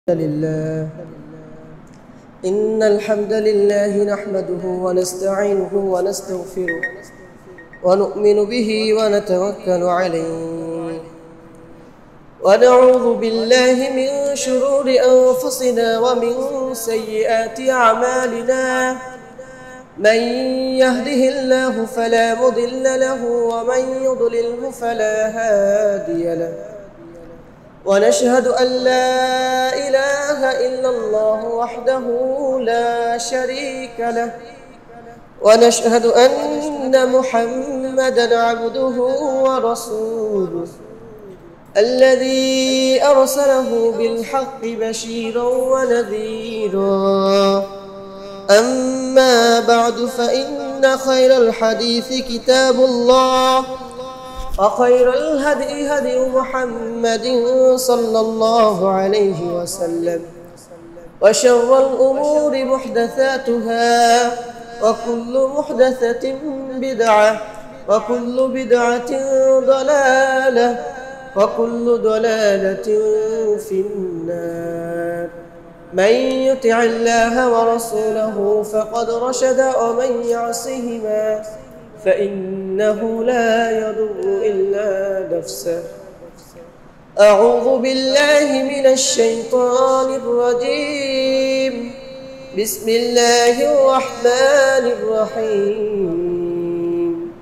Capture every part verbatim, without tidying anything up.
لله إن الحمد لله نحمده ونستعينه ونستغفره ونؤمن به ونتوكل عليه ونعوذ بالله من شرور أنفسنا ومن سيئات أعمالنا من يهده الله فلا مضل له ومن يضلله فلا هادي له ونشهد أن لا إله إلا الله وحده لا شريك له ونشهد أن محمدًا عبده ورسوله الذي أرسله بالحق بشيرًا ونذيرًا أما بعد فإن خير الحديث كتاب الله وخير الهدي هدي محمد صلى الله عليه وسلم وشر الأمور محدثاتها وكل محدثة بدعة وكل بدعة ضلالة وكل ضلالة في النار من يطع الله ورسوله فقد رشد ومن يعصهما فإنه لا يضر إلا نفسه أعوذ بالله من الشيطان الرجيم بسم الله الرحمن الرحيم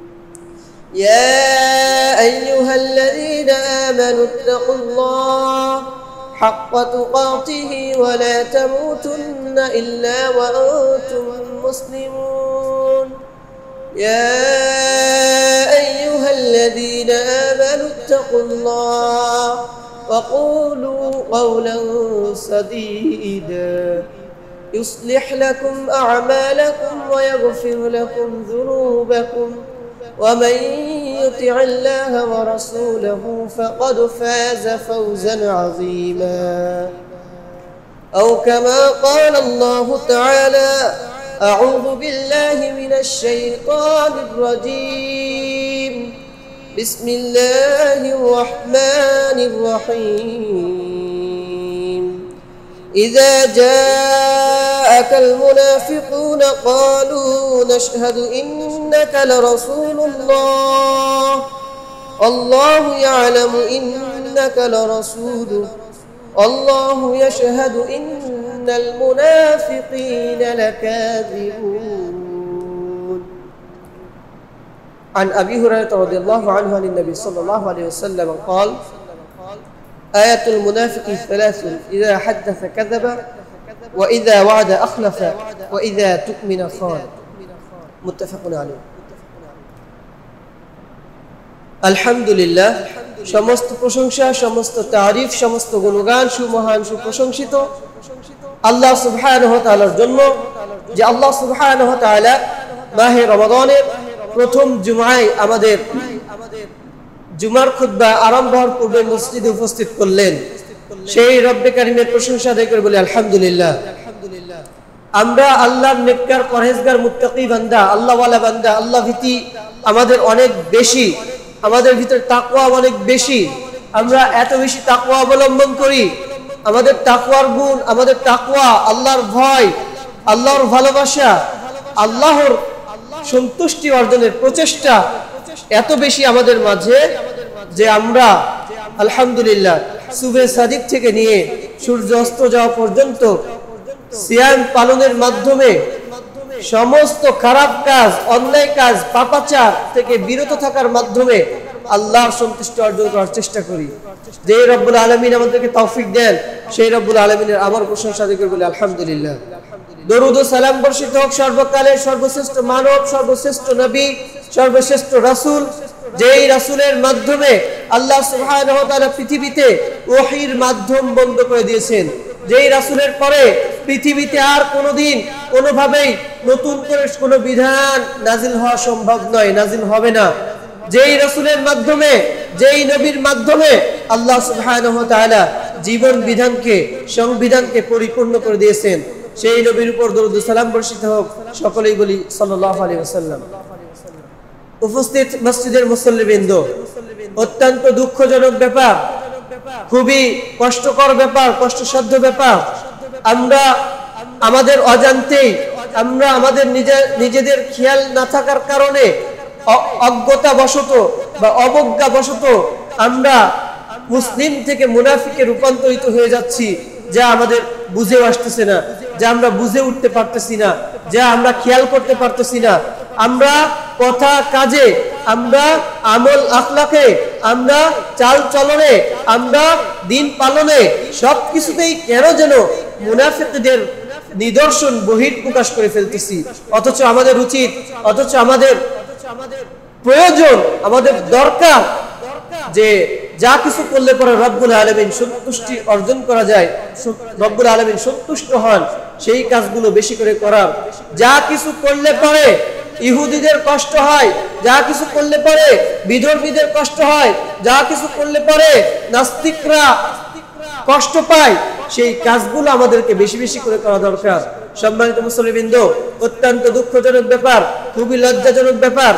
يا أيها الذين آمنوا اتقوا الله حق تقاته ولا تموتن إلا وأنتم مسلمون يا أيها الذين آمنوا اتقوا الله وقولوا قولا سديدا يصلح لكم أعمالكم ويغفر لكم ذنوبكم ومن يطع الله ورسوله فقد فاز فوزا عظيما أو كما قال الله تعالى أعوذ بالله من الشيطان الرجيم بسم الله الرحمن الرحيم إذا جاءك المنافقون قالوا نشهد إنك لرسول الله الله يعلم إنك لرسوله الله يشهد إن المنافقين لكاذبون عن أبي هريرة رضي الله عنه عن النبي صلى الله عليه وسلم قال آية المنافق ثلاث إذا حدث كذب وإذا وعد أخلف وإذا تؤمن خان متفق عليه الحمد لله সমস্ত প্রশংসা সমস্ত তারিফ সমস্ত গুণগান সুমহান সুপ্রশংসিত আল্লাহ সুবহানাহু ওয়া তাআলার জন্য যে আল্লাহ সুবহানাহু ওয়া তাআলা মাহে রমাদানের প্রথম জুমায় আমাদের জুমার খুতবা আরম্ভ হওয়ার পূর্বে মসজিদে উপস্থিত করলেন সেই রব্বে কারীমের প্রশংসা আদায় করে বলি আলহামদুলিল্লাহ। আমরা আল্লাহর নেককার পরহেজগার মুত্তাকি বান্দা আল্লাহওয়ালা বান্দা আল্লাহ ভীতি আমাদের অনেক বেশি, আমাদের ভিতরে তাকওয়া অনেক বেশি, আমরা এত বেশি তাকওয়া অবলম্বন করি, আমাদের তাকওয়ার গুণ, আমাদের তাকওয়া, আল্লাহর ভয়, আল্লাহর ভালোবাসা, আল্লাহর সন্তুষ্টি অর্জনের প্রচেষ্টা এত বেশি আমাদের মাঝে যে আমরা আলহামদুলিল্লাহ সুবহে সাদিক থেকে নিয়ে সূর্য অস্ত যাওয়া পর্যন্ত সিয়াম পালনের মাধ্যমে সমস্ত খারাপ কাজ, অন্যায় কাজ, পাপাচার থেকে বিরত থাকার মাধ্যমে আল্লাহর সন্তুষ্টি অর্জন করার চেষ্টা করি। যে রব্বুল আলামিন আমাদেরকে তৌফিক দেন সেই রব্বুল আলামিনের আমার প্রশংসা আদায় করে বলি আলহামদুলিল্লাহ। দরুদ ও সালাম বর্ষিত হোক সর্বকালের সর্বশ্রেষ্ঠ মানব, সর্বশ্রেষ্ঠ নবী, সর্বশ্রেষ্ঠ রাসূল, যেই রাসূলের মাধ্যমে আল্লাহ সুবহানাহু ওয়া তাআলা পৃথিবীতে ওহীর মাধ্যম বন্ধ করে দিয়েছেন, যেই রাসূলের পরে পৃথিবীতে আর কোনোদিন কোনোভাবেই নতুন করে কোনো বিধান নাজিল হওয়া সম্ভব নয়, নাজিল হবে না। যেই রাসূলের মাধ্যমে, যেই নবীর মাধ্যমে আল্লাহ সুবহানাহু ওয়া তাআলা জীবন বিধানকে, সংবিধানকে পরিপূর্ণ করে দিয়েছেন, সেই নবীর উপর দরুদ ও সালাম বর্ষিত হোক। সকলেই বলি সাল্লাল্লাহু আলাইহি ওয়াসাল্লাম। উপস্থিত মসজিদের মুসল্লিবৃন্দ, অত্যন্ত দুঃখজনক ব্যাপার খুবই কষ্টকর ব্যাপার, কষ্টসাধ্য ব্যাপার। আমরা আমাদের অজান্তেই, আমরা আমাদের নিজেদের খেয়াল না থাকার কারণে, অজ্ঞতা বশত বা অবজ্ঞা বশত আমরা মুসলিম থেকে মুনাফিকে রূপান্তরিত হয়ে যাচ্ছি, যা আমাদের বুঝেও আসতেছে না, যা আমরা বুঝে উঠতে পারতেছি না, যা আমরা খেয়াল করতে পারতেছি না। আমরা কথা কাজে, আমরা আমল আখলাকে, আমরা চাল চলনে, আমরা দিন পালনে সবকিছুতেই কেন যেন মুনাফিকদের নিদর্শন বহির প্রকাশ করে ফেলতেছি। অথচ আমাদের উচিত, অথচ আমাদের প্রয়োজন, আমাদের দরকার যে যা কিছু করলে পরে রব্বুল আলামিন সন্তুষ্টি অর্জন করা যায়, রব্বুল আলামিন সন্তুষ্ট হন, সেই কাজগুলো বেশি করে করার। যা কিছু করলে পরে ইহুদিদের কষ্ট হয়, যা কিছু করলে পরে বিধর্মীদের কষ্ট হয়, যা কিছু করলে পরে নাস্তিকরা কষ্ট পায়, সেই কাজগুলো আমাদেরকে বেশি বেশি করে করা দরকার। সম্মানিত মুসলিমবৃন্দ, অত্যন্ত দুঃখজনক ব্যাপার, খুবই লজ্জাজনক ব্যাপার।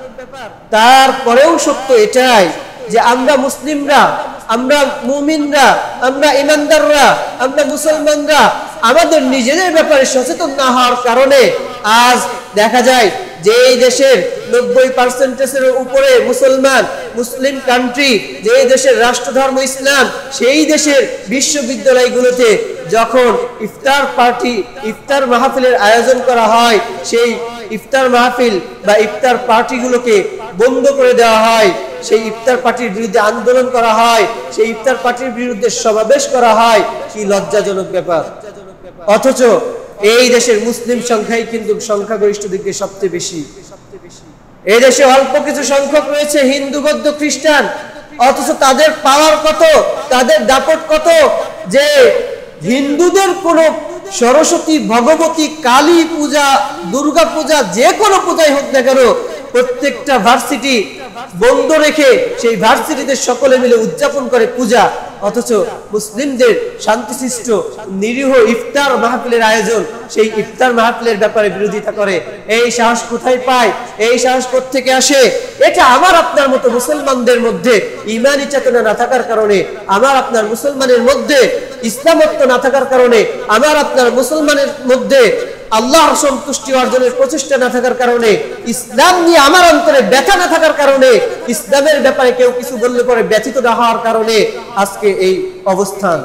তারপরেও সত্য এটাই যে আমরা মুসলিমরা, আমরা মুমিনরা, আমরা ইমানদাররা, আমরা মুসলমানরা আমাদের নিজেদের ব্যাপারে সচেতন না হওয়ার কারণে আজ দেখা যায় যে এই দেশের নব্বই পার্সেন্টেজের উপরে মুসলমান, মুসলিম কান্ট্রি, যে দেশের রাষ্ট্রধর্ম ইসলাম, সেই দেশের বিশ্ববিদ্যালয়গুলোতে যখন ইফতার পার্টি, ইফতার মাহফিলের আয়োজন করা হয়, সেই ইফতার মাহফিল বা ইফতার পার্টিগুলোকে বন্ধ করে দেওয়া হয়, সেই ইফতার পার্টির বিরুদ্ধে আন্দোলন করা হয়, সেই ইফতার পার্টির বিরুদ্ধে সমাবেশ করা হয়। কি লজ্জাজনক ব্যাপার। অথচ এই দেশের মুসলিম সংখ্যাই কিন্তু সংখ্যাগরিষ্ঠ দিকে সবচেয়ে বেশি। এই দেশে অল্প কিছু সংখ্যক রয়েছে হিন্দু, বৌদ্ধ, খ্রিস্টান, অথচ তাদের পাওয়ার কত, তাদের দাপট কত যে হিন্দুদের কোন সরস্বতী, ভগবতী, কালী পূজা, দুর্গা পূজা, যে কোনো পূজাই হোক না কেন, প্রত্যেকটা ভার্সিটি বন্ধ রেখে সেই ভার্সিটিতে সকলে মিলে উদযাপন করে পূজা। অথচ মুসলিমদের শান্তিশিষ্ট নিরীহ ইফতার মাহফিলের আয়োজন, সেই ইফতার মাহফিলের ব্যাপারে বিরোধিতা করে। এই সাহস কোথায় পায়? এই সাহস কোত্থেকে আসে? এটা আমার আপনার মতো মুসলমানদের মধ্যে ঈমানী চেতনা না থাকার কারণে, আমার আপনার মুসলমানের মধ্যে ইসলামত্ব না থাকার কারণে, আমার আপনার মুসলমানের মধ্যে আল্লাহর সন্তুষ্টি অর্জনের প্রচেষ্টা না থাকার কারণে, ইসলাম নিয়ে আমার অন্তরে ব্যথা না থাকার কারণে, ইসলামের ব্যাপারে কেউ কিছু বললে পরে ব্যথিত না হওয়ার কারণে আজকে এই অবস্থান।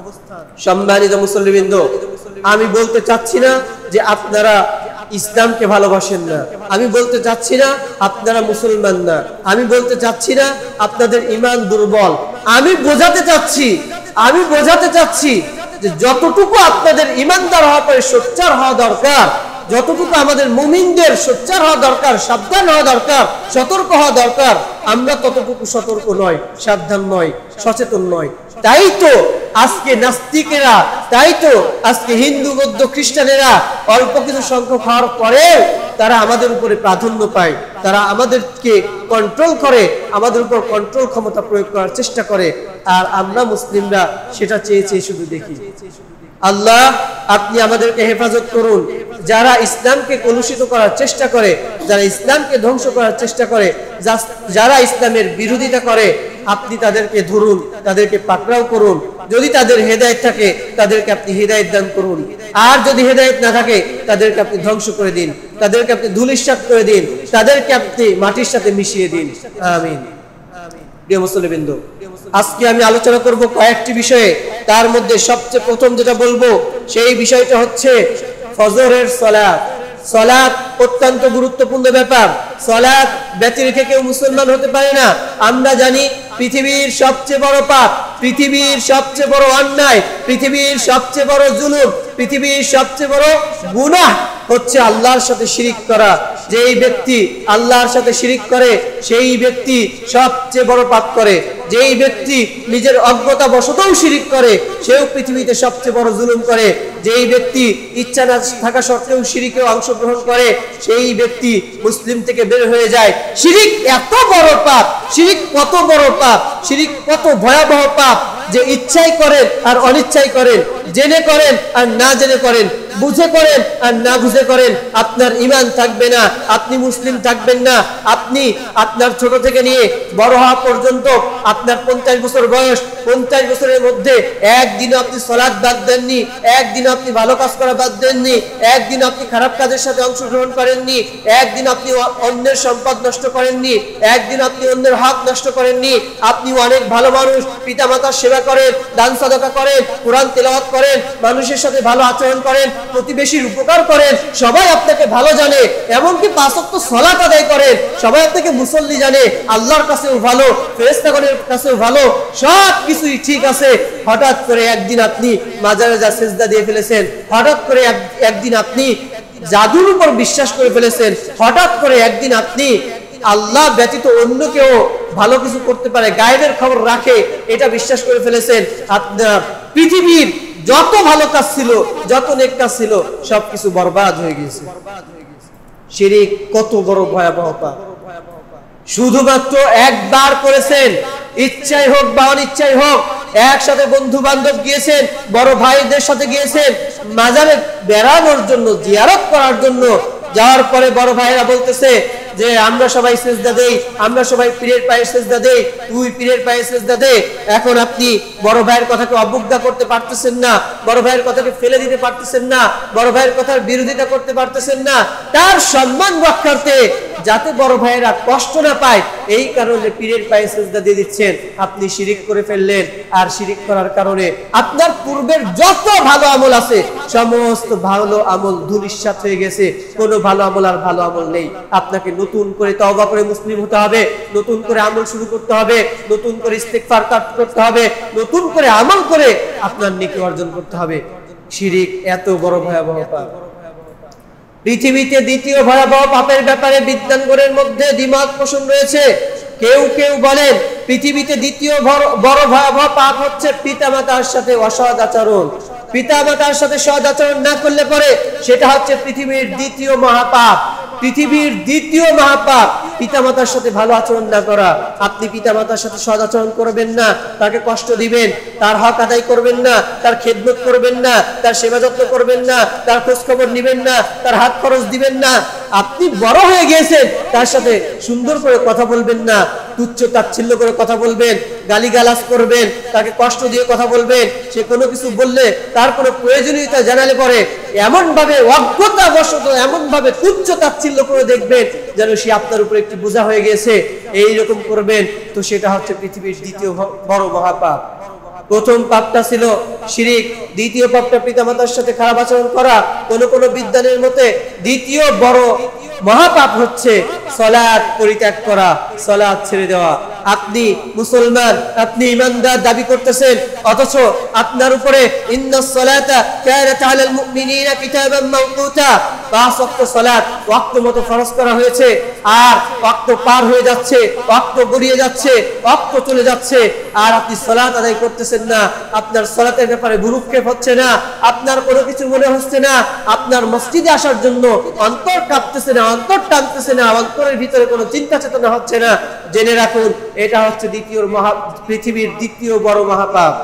সম্মানিত মুসল্লিবৃন্দ, আমি বলতে চাচ্ছি না যে আপনারা ইসলামকে ভালোবাসেন না, আমি বলতে চাচ্ছি না আপনারা মুসলমান না, আমি বলতে চাচ্ছি না আপনাদের ঈমান দুর্বল। আমি বোঝাতে চাচ্ছি, আমি বোঝাতে চাচ্ছি যে যতটুকু আপনাদের ঈমানদার হওয়া পরে সোচ্চার হওয়া দরকার, যতটুকু আমাদের মুমিনদের সোচ্চার হওয়া দরকার, সাবধান হওয়া দরকার, সতর্ক হওয়া দরকার, আমরা ততটুকু সতর্ক নয়, সাবধান নয়, সচেতন নয়। তাই তো আজকে নাস্তিকেরা, তাই তো আজকে হিন্দু, বৌদ্ধ, খ্রিস্টানেরা অল্প কিছু সংখ্যক হওয়ার পরে তারা আমাদের উপরে প্রাধান্য পায়, তারা আমাদেরকে কন্ট্রোল করে, আমাদের উপর কন্ট্রোল ক্ষমতা প্রয়োগ করার চেষ্টা করে। আর আমরা মুসলিমরা সেটা চেয়ে চেয়ে শুধু দেখি। আল্লাহ, আপনি আমাদেরকে হেফাজত করুন। যারা ইসলামকে কলুষিত করার চেষ্টা করে, যারা ইসলামকে ধ্বংস করার চেষ্টা করে, যারা ইসলামের বিরোধিতা করে, আপনি তাদেরকে ধরুন, তাদেরকে পাকড়াও করুন। যদি তাদের হেদায়েত থাকে তাদেরকে আপনি হেদায়েত দান করুন, আর যদি হেদায়েত না থাকে তাদেরকে আপনি ধ্বংস করে দিন, তাদেরকে আপনি ধূলিসাৎ করে দিন, তাদেরকে আপনি মাটির সাথে মিশিয়ে দিন। আমিন। প্রিয় মুসলিমবৃন্দ, আজকে আমি আলোচনা করব কয়েকটি বিষয়ে। তার মধ্যে সবচেয়ে প্রথম যেটা বলবো সেই বিষয়টা হচ্ছে ফজরের সালাত। সালাত অত্যন্ত গুরুত্বপূর্ণ ব্যাপার। সালাত ব্যতি রেখে কেউ মুসলমান হতে পারে না। আমরা জানি পৃথিবীর সবচেয়ে বড় পাপ, পৃথিবীর সবচেয়ে বড় অন্যায়, পৃথিবীর সবচেয়ে বড় জুলুম, পৃথিবীর সবচেয়ে বড় গুনাহ হচ্ছে আল্লাহর সাথে শিরিক করা। যেই ব্যক্তি আল্লাহর সাথে শিরিক করে সেই ব্যক্তি সবচেয়ে বড় পাপ করে। যেই ব্যক্তি নিজের অজ্ঞতা বশতও শিরিক করে সেও পৃথিবীতে সবচেয়ে বড় জুলুম করে। যেই ব্যক্তি ইচ্ছা না থাকা সত্ত্বেও শিরিকে অংশগ্রহণ করে সেই ব্যক্তি মুসলিম থেকে বের হয়ে যায়। শিরিক এত বড় পাপ, শিরিক কত বড় পাপ, শিরিক কত ভয়াবহ পাপ যে ইচ্ছাই করেন আর অনিচ্ছাই করেন জেনে করেন আর না জেনে করেন, বুঝে করেন আর না বুঝে করেন, আপনার ঈমান থাকবে না, আপনি মুসলিম থাকবেন না। আপনি আপনার ছোট থেকে নিয়ে বড় হওয়া পর্যন্ত আপনার পঞ্চাশ বছর বয়স, পঞ্চাশ বছরের মধ্যে একদিনও আপনি সালাত বাদ দেননি, একদিন আপনি ভালো কাজ করা বাদ দেননি, একদিন আপনি খারাপ কাজের সাথে অংশগ্রহণ করেননি, একদিন আপনি অন্যের সম্পদ নষ্ট করেননি, একদিন আপনি অন্যের হক নষ্ট করেননি। আপনি অনেক ভালো মানুষ, পিতামাতার সেবা করেন, দান সাদাকা করেন, কোরআন তেলাওয়াত করেন, মানুষের সাথে ভালো আচরণ করেন, প্রতিবেশীর উপকার করেন, সবাই আপনাকে ভালো জানে, এমনকি পাঁচ ওয়াক্ত সালাত আদায় করেন, সবাই আপনাকে মুসল্লি জানে, আল্লাহর কাছেও ভালো, ফেরেশতাগণের কাছেও ভালো, সব কিছুই ঠিক আছে। হঠাৎ করে একদিন আপনি মাজারে যা সিজদা দিয়ে ফেলেছেন, হঠাৎ করে একদিন আপনি জাদুর উপর বিশ্বাস করে ফেলেছেন, হঠাৎ করে একদিন আপনি আল্লাহ ব্যতীত অন্য কেউ ভালো কিছু করতে পারে, গায়েবের খবর রাখে, এটা বিশ্বাস করে ফেলেছেন। আপনার পৃথিবীর যত ভালো কাজ ছিল, যত নেক কাজ ছিল, সবকিছু বরবাদ হয়ে গেছে। শিরক কত বড় ভয়াবহ পাপ। শুধুমাত্র একবার করেছেন, ইচ্ছাই হোক বা অনিচ্ছাই হোক, একসাথে বন্ধু বান্ধব গিয়েছেন, বড় ভাইদের সাথে গিয়েছেন মাজারে বেড়ানোর জন্য, জিয়ারত করার জন্য। যাওয়ার পরে বড় ভাইরা বলতেছে যে আমরা সবাই সিজদা দেই, আমরা সবাই পীরের পায়ে সিজদা দেই, তুই পীরের পায়ে সিজদা দে। এখন আপনি বড় ভাইয়ের কথাকে অবজ্ঞা করতে পারতেছেন না, বড় ভাইয়ের কথাকে ফেলে দিতে পারতেছেন না, বড় ভাইয়ের কথার বিরোধিতা করতে পারতেছেন না। তার সম্মান রক্ষার্থে, যাতে বড় ভাইয়েরা কষ্ট না পায়, এই কারণে পীরের পায়ে সিজদা দিয়ে দিচ্ছেন। আপনি শিরিক করে ফেললেন, আর শিরিক করার কারণে আপনার পূর্বের যত ভালো আমল আছে, সমস্ত ভালো আমল ধূলিসাৎ হয়ে গেছে। কোনো ভালো আমল আর ভালো আমল নেই। আপনাকে নতুন করে তওবা করে মুসলিম হতে হবে, নতুন করে আমল শুরু করতে হবে, নতুন করে ইস্তেগফার করতে হবে, নতুন করে আমল করে আপনার নেকি অর্জন করতে হবে। শিরিক এত বড় ভয়াবহ পাপ। পৃথিবীতে দ্বিতীয় ভয়াবহ পাপের ব্যাপারে বিজ্ঞানগণের মধ্যে দ্বিমত পোষণ রয়েছে। কেউ কেউ বলেন পৃথিবীতে দ্বিতীয় বড় ভয়াবহ পাপ হচ্ছে পিতামাতার সাথে অসৎ আচরণ। পিতামাতার সাথে সৎ আচরণ না করলে পরে সেটা হচ্ছে পৃথিবীর দ্বিতীয় মহাপাপ। পৃথিবীর দ্বিতীয় মহাপাপ পিতামাতার সাথে ভালো আচরণ না করা। আপনি পিতামাতার সাথে সৎ আচরণ করবেন না, তাকে কষ্ট দিবেন, তার হক আদায় করবেন না, তার খেদমত করবেন না, তার সেবা যত্ন করবেন না, তার খোঁজ খবর নিবেন না, তার হাত খরচ দিবেন না। আপনি বড় হয়ে গিয়েছেন, তার সাথে সুন্দর করে কথা বলবেন না, তুচ্ছ তাচ্ছিল্য করে কথা বলবেন, গালিগালাজ করবেন, তাকে কষ্ট দিয়ে কথা বলবেন। সে কোনো কিছু বললে, তার কোনো প্রয়োজনীয়তা জানালে পরে এমন ভাবে অজ্ঞতাবশত এমন ভাবে তুচ্ছ তাচ্ছিল্য করে দেখবেন যেন সে আপনার উপর একটি বোঝা হয়ে গেছে। এইরকম করবেন, তো সেটা হচ্ছে পৃথিবীর দ্বিতীয় বড় মহাপাপ। প্রথম পাপটা ছিল শিরিক, দ্বিতীয় পাপটা পিতামাতার সাথে খারাপ আচরণ করা। কোন কোন বিদ্বানের মতে দ্বিতীয় বড় মহাপাপ হচ্ছে সালাত পরিত্যাগ করা, সালাত ছেড়ে দেওয়া। আপনি মুসলমান, আপনি ঈমানদার দাবি করতেছেন, অথচ আপনার উপরে ইন্নাস সালাতা কানাত আলাল মুমিনিনা কিতাবাম মাওকুতা, পাঁচ ওয়াক্ত সালাত ওয়াক্ত মতো ফরজ করা হয়েছে, আর ওয়াক্ত পার হয়ে যাচ্ছে, ওয়াক্ত গড়িয়ে যাচ্ছে, ওয়াক্ত চলে যাচ্ছে, আর আপনি সালাত আদায় করতেছেন না। আপনার সালাতের ব্যাপারে ভ্রুক্ষেপ হচ্ছে না, আপনার কোনো কিছু মনে হচ্ছে না, আপনার মসজিদে আসার জন্য অন্তর কাঁপতেছে না, অন্তর টানতেছে না, অন্তরের ভিতরে কোনো চিন্তা চেতনা হচ্ছে না। জেনে রাখুন, এটা হচ্ছে দ্বিতীয় মহা পৃথিবীর দ্বিতীয় বড় মহাপাপ।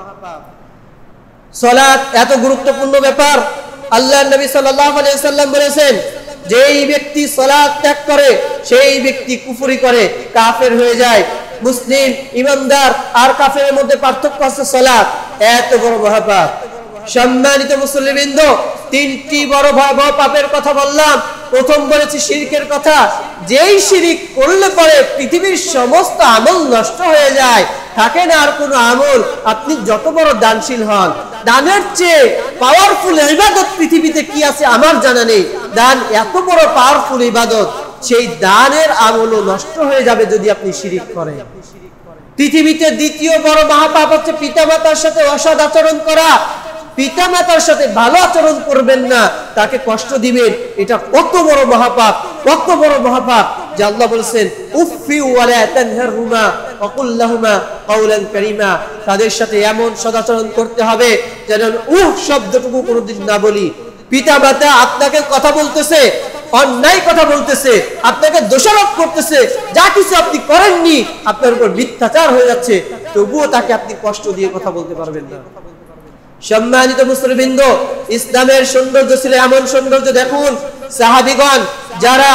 সালাত এত গুরুত্বপূর্ণ ব্যাপার। আল্লাহর নবী সাল্লাল্লাহু আলাইহি ওয়াসাল্লাম বলেছেন, যেই ব্যক্তি সালাত ত্যাগ করে সেই ব্যক্তি কুফরি করে, কাফের হয়ে যায়। মুসলিম ইমানদার আর কাফেরের মধ্যে পার্থক্য আছে সালাত। এত বড় মহাপাপ। সম্মানিত মুসলিমবৃন্দ, তিনটি বড় ভয়াবহ পাপের কথা বললাম। প্রথম বলেছি শিরকের কথা। যেই শিরিক করলে পরে পৃথিবীর সমস্ত আমল নষ্ট হয়ে যায়, থাকে না আর কোনো আমল। আপনি যত বড় দানশীল হন, দানের চেয়ে পাওয়ারফুল ইবাদত পৃথিবীতে কি আছে আমার জানা নেই। দান এত বড় পাওয়ারফুল ইবাদত, সেই দানের আমলও নষ্ট হয়ে যাবে যদি আপনি শিরিক করেন। পৃথিবীতে দ্বিতীয় বড় মহাপাপ হচ্ছে পিতামাতার সাথে অসৎ আচরণ করা। পিতামাতার সাথে ভালো আচরণ করবেন না, তাকে কষ্ট দিবেন। এটা কত বড় মহাপাপ, কত বড় মহাপাপ যে আল্লাহ বলেছেন উফি ওয়ালা তানহারহুমা ওয়া কুল লাহুমা কাওলান কারীমা। তাদের সাথে এমন সদাচরণ করতে হবে যেন উহ শব্দটুকু কোনোদিন না বলি। পিতামাতা আপনাকে কথা বলতেছে, অন্যায় কথা বলতেছে, আপনাকে দোষারোপ করতেছে, যা কিছু আপনি করেননি, আপনার উপর মিথ্যাচার হয়ে যাচ্ছে, তবুও তাকে আপনি কষ্ট দিয়ে কথা বলতে পারবেন না। সম্মানিত মুসলিমবৃন্দ, ইসলামের সৌন্দর্য ছিল এমন সৌন্দর্য, দেখুন সাহাবীগণ যারা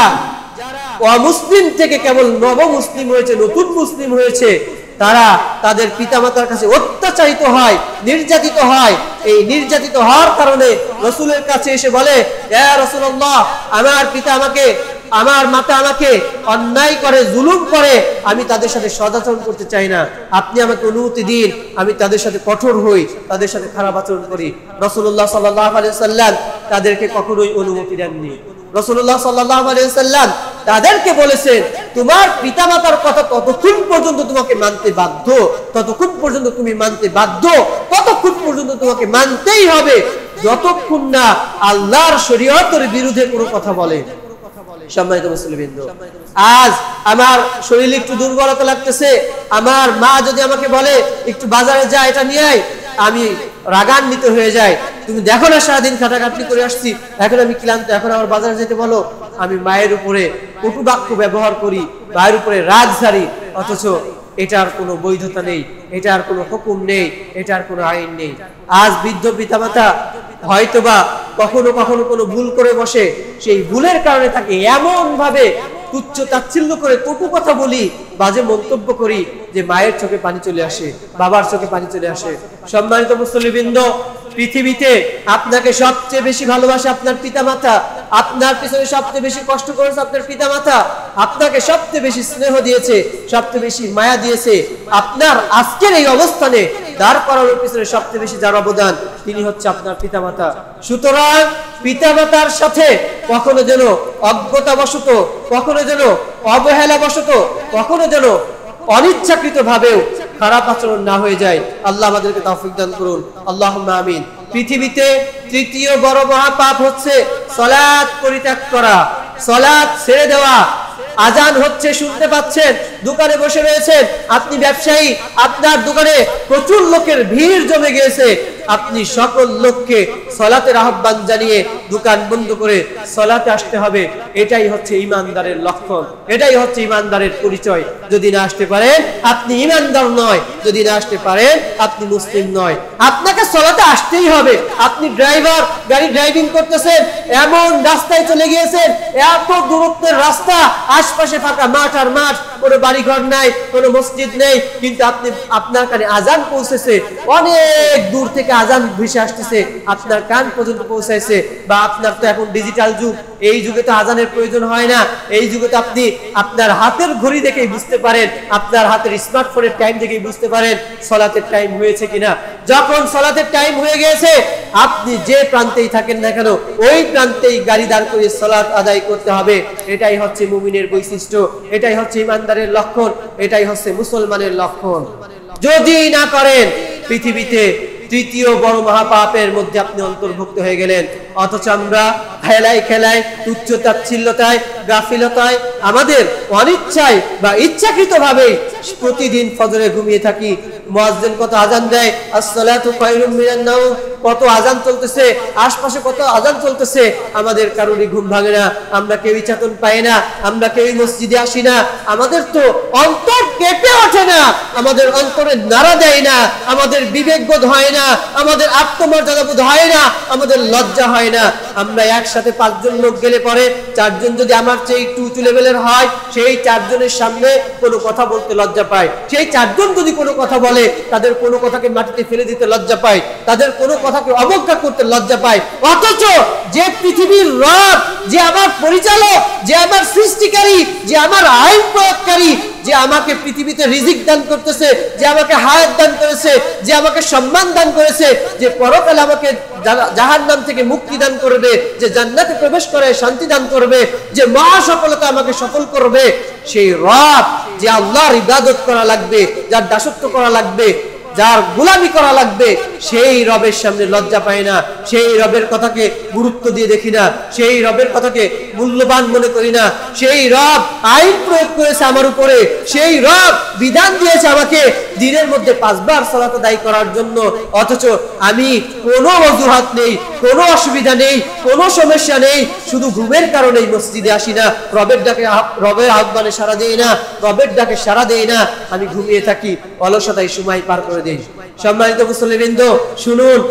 অমুসলিম থেকে কেবল নব মুসলিম হয়েছে, নতুন মুসলিম হয়েছে, তারা তাদের পিতামাতার কাছে অত্যাচারিত হয়, নির্যাতিত হয়। এই নির্যাতিত হওয়ার কারণে রাসূলের কাছে এসে বলে, ইয়া রাসূলুল্লাহ, আমার পিতা আমাকে আমার মাতা আমাকে অন্যায় করে, জুলুম করে, আমি তাদের সাথে সদাচরণ করতে চাই না, আপনি আমাকে অনুমতি দিন, আমি তাদের সাথে কঠোর হই, তাদের সাথে খারাপ আচরণ করি। রাসূলুল্লাহ সাল্লাল্লাহু আলাইহি ওয়াসাল্লাম তাদেরকে কখনোই অনুমতি দেননি। রাসূলুল্লাহ সাল্লাল্লাহু আলাইহি ওয়াসাল্লাম তাদেরকে বলেছেন, তোমার পিতামাতার কথা ততক্ষণ পর্যন্ত তোমাকে মানতে বাধ্য, ততক্ষণ পর্যন্ত তুমি মানতে বাধ্য, ততক্ষণ পর্যন্ত তোমাকে মানতেই হবে যতক্ষণ না আল্লাহর শরীয়তের বিরুদ্ধে কোনো কথা বলে। সম্মানিত মুসলিমবৃন্দ, আজ আমার শরীরে একটু দুর্বলতা লাগতেছে, আমার মা যদি আমাকে বলে একটু বাজারে যা, এটা নিয়ে আয়, আমি রাগান্বিত হয়ে যাই। তুমি দেখো না সারাদিন খাটাখাটনি করে আসছি, এখন আমি ক্লান্ত, এখন আমার বাজারে যেতে বলো, আমি মায়ের উপরে কটু বাক্য ব্যবহার করি, মায়ের উপরে রাগ ঝাড়ি, অথচ এটার কোনো বৈধতা নেই, এটার কোনো হুকুম নেই, এটার কোনো আইন নেই। আজ বৃদ্ধ পিতামাতা হয়তোবা কখনো কখনো কোনো ভুল করে বসে, সেই ভুলের কারণে তাকে এমন ভাবে তুচ্ছ তাচ্ছিল্য করে কটু কথা বলি, বাজে মন্তব্য করি, যে মায়ের চোখে পানি চলে আসে, বাবার চোখে পানি চলে আসে। সম্মানিত মুসলিমবৃন্দ, পৃথিবীতে আপনাকে সবচেয়ে বেশি ভালোবাসে আপনার পিতামাতা, আপনার পিছনে সবচেয়ে বেশি কষ্ট করেছে আপনার পিতামাতা, আপনাকে সবচেয়ে বেশি স্নেহ দিয়েছে, সবচেয়ে বেশি মায়া দিয়েছে। আপনার আজকের এই অবস্থানে দাঁড় করানোর পিছনে সবচেয়ে বেশি যার অবদান, তিনি হচ্ছে আপনার পিতামাতা। সুতরাং পিতামাতার সাথে কখনো যেন অজ্ঞতাবশত, কখনো যেন অবহেলাবশত, কখনো যেন অনিচ্ছাকৃত ভাবেও খারাপ আচরণ না হয়ে যায়। আল্লাহ আমাদেরকে তৌফিক দান করুন, আল্লাহুম্মা আমিন। পৃথিবীতে তৃতীয় বড় মহাপাপ হচ্ছে সালাত পরিত্যাগ করা, সালাত ছেড়ে দেওয়া। আজান হচ্ছে, শুনতে পাচ্ছেন, দোকানে বসে রয়েছেন, আপনি ব্যবসায়ী, আপনার দোকানে প্রচুর লোকের ভিড় জমে গিয়েছে, আপনি সকল লোককে সালাতের আহ্বান জানিয়ে দোকান বন্ধ করে সালাতে আসতে হবে। এটাই হচ্ছে ইমানদারের লক্ষণ, এটাই হচ্ছে ইমানদারের পরিচয়। যদি না আসতে পারেন আপনি ইমানদার নয়, যদি না আসতে পারেন আপনি মুসলিম নয়। আপনাকে সালাতে আসতেই হবে। আপনি ড্রাইভার, গাড়ি ড্রাইভিং করতেছেন, এমন রাস্তায় চলে গিয়েছেন, এত দূরত্বের রাস্তা, আশপাশে ফাঁকা মাঠ আর মাঠ, কোনো বাড়িঘর নাই, কোনো মসজিদ নেই, কিন্তু আপনি আপনার কানে আজান পৌঁছেছে, অনেক দূর থেকে আজান ভেসে আসতেছে, আপনার কান পর্যন্ত পৌঁছাইছে। বা আপনার তো এখন ডিজিটাল যুগ, এই যুগে তো আজানের প্রয়োজন হয় না, এই যুগে তো আপনি আপনার হাতের ঘড়ি দেখেই বুঝতে পারেন, আপনার হাতের স্মার্টফোনের টাইম দেখেই বুঝতে পারেন সালাতের টাইম হয়েছে কিনা। যখন সালাতের টাইম হয়ে গেছে, আপনি যে প্রান্তেই থাকেন না কেন, ওই প্রান্তেই গাড়ি দাঁড় করে সালাত আদায় করতে হবে। এটাই হচ্ছে মুমিনের বৈশিষ্ট্য, এটাই হচ্ছে ইমানদারের লক্ষণ, এটাই হচ্ছে মুসলমানের লক্ষণ। যদি না করেন, পৃথিবীতে তৃতীয় বড় মহাপাপের মধ্যে আপনি অন্তর্ভুক্ত হয়ে গেলেন। অথচ আমরা খেলায় খেলায়, তুচ্ছ তাচ্ছিল্যতায়, গাফিলতায়, আমাদের অনিচ্ছায় বা ইচ্ছাকৃত ভাবে প্রতিদিন ফজরে ঘুমিয়ে থাকি। মুয়াজ্জিন কত আজান দেয়, আসসালাতু খায়রুম মিনান নাওম, কত আজান চলতেছে, আশপাশে কত আজান চলতেছে, আমাদের কারোরই ঘুম ভাঙে না, আমরা কেউই চেতন পাই না, আমরা কেউই মসজিদে আসি না, আমাদের তো অন্তর কেঁপে ওঠে না, আমাদের অন্তরে নাড়া দেয় না, আমাদের বিবেকবোধ হয় না, আমাদের আত্মমর্যাদা বোধ হয় না, আমাদের লজ্জা হয় না। আমরা একসাথে পাঁচজন লোক গেলে পরে চারজন যদি আমার চেয়ে একটু উঁচু লেভেলের হয়, সেই চারজনের সামনে কোনো কথা বলতে লজ্জা পায়। সেই চারজন যদি কোনো কথা বলে, তাদের কোনো কথাকে মাটিতে ফেলে দিতে লজ্জা পায়, তাদের কোনো কথাকে অবজ্ঞা করতে লজ্জা পায়। অথচ যে পৃথিবীর রব, যে আমার পরিচালক, যে আমার সৃষ্টিকারী, যে আমার আইন প্রয়োগকারী, যে আমাকে পৃথিবীতে রিজিক দান করতেছে, যে আমাকে হায়াত দান করেছে, যে আমাকে সম্মান দান করেছে, যে পরকালে আমাকে জাহান্নাম থেকে মুক্তি দান করবে, যে জান্নাতে প্রবেশ করে শান্তি দান করবে, যে মহা সফলতা আমাকে সফল করবে, সেই রব, যে আল্লাহর ইবাদত করা লাগবে, যার দাসত্ব করা লাগবে, যার গোলামি করা লাগবে, সেই রবের সামনে লজ্জা পায় না, সেই রবের কথাকে গুরুত্ব দিয়ে দেখি না, সেই রবের কথাকে মূল্যবান মনে করি না। সেই রব আইন প্রয়োগ করেছে আমার উপরে, সেই রব বিধান দিয়েছে আমাকে দিনের মধ্যে পাঁচবার সালাত আদায় করার জন্য, অথচ আমি কোনো অজুহাত নেই, কোনো অসুবিধা নেই, কোনো সমস্যা নেই, শুধু ঘুমের কারণেই মসজিদে আসি না, রবের ডাকে রবের আহ্বানে সাড়া দেই না, রবের ডাকে সাড়া দেই না, আমি ঘুমিয়ে থাকি, অলসতায় সময় পার করে দেই। সম্মানিত মুসলিমবৃন্দ, শুনুন,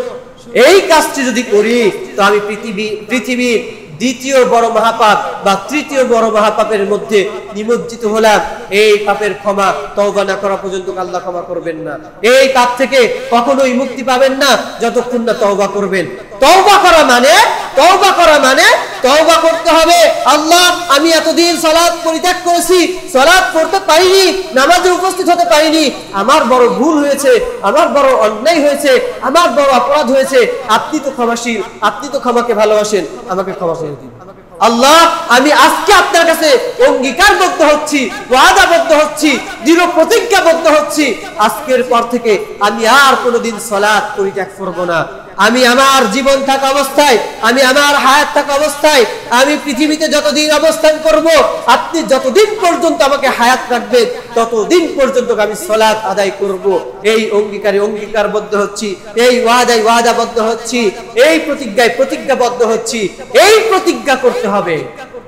এই কাজটি যদি করি তো আমি পৃথিবী পৃথিবীর দ্বিতীয় বড় মহাপাপ বা তৃতীয় বড় মহাপাপের মধ্যে নিমজ্জিত হলাম। এই পাপের ক্ষমা তওবা না করা পর্যন্ত আল্লাহ ক্ষমা করবেন না। এই পাপ থেকে কখনোই মুক্তি পাবেন না যতক্ষণ না তওবা করবেন। তওবা করা মানে তওবা করা মানে তওবা করতে হবে, আল্লাহ আমি এতদিন সালাত পরিত্যাগ করেছি, সালাত পড়তে পারিনি, নামাজে উপস্থিত হতে পারিনি, আমার বড় ভুল হয়েছে, আমার বড় অন্যায় হয়েছে, আমার বড় অপরাধ হয়েছে, আপনি তো ক্ষমাশীল, আপনি তো ক্ষমাকে ভালোবাসেন, আমাকে ক্ষমা করে দিন। আল্লাহ আমি আজকে আপনার কাছে অঙ্গীকারবদ্ধ হচ্ছি, ওয়াদাবদ্ধ হচ্ছি, দৃঢ় প্রতিজ্ঞাবদ্ধ হচ্ছি, আজকের পর থেকে আমি আর কোনোদিন সালাত পরিত্যাগ করব না। আমি আমার জীবন থাকা অবস্থায়, আমি আমার হায়াত থাকা অবস্থায়, আমি পৃথিবীতে যতদিন অবস্থান করব, আপনি যতদিন পর্যন্ত আমাকে হায়াত রাখবেন ততদিন পর্যন্ত আমি সালাত আদায় করব। এই অঙ্গীকারে অঙ্গীকারবদ্ধ হচ্ছি, এই ওয়াদায় ওয়াদাবদ্ধ হচ্ছি, এই প্রতিজ্ঞায় প্রতিজ্ঞাবদ্ধ হচ্ছি। এই প্রতিজ্ঞা করতে হবে।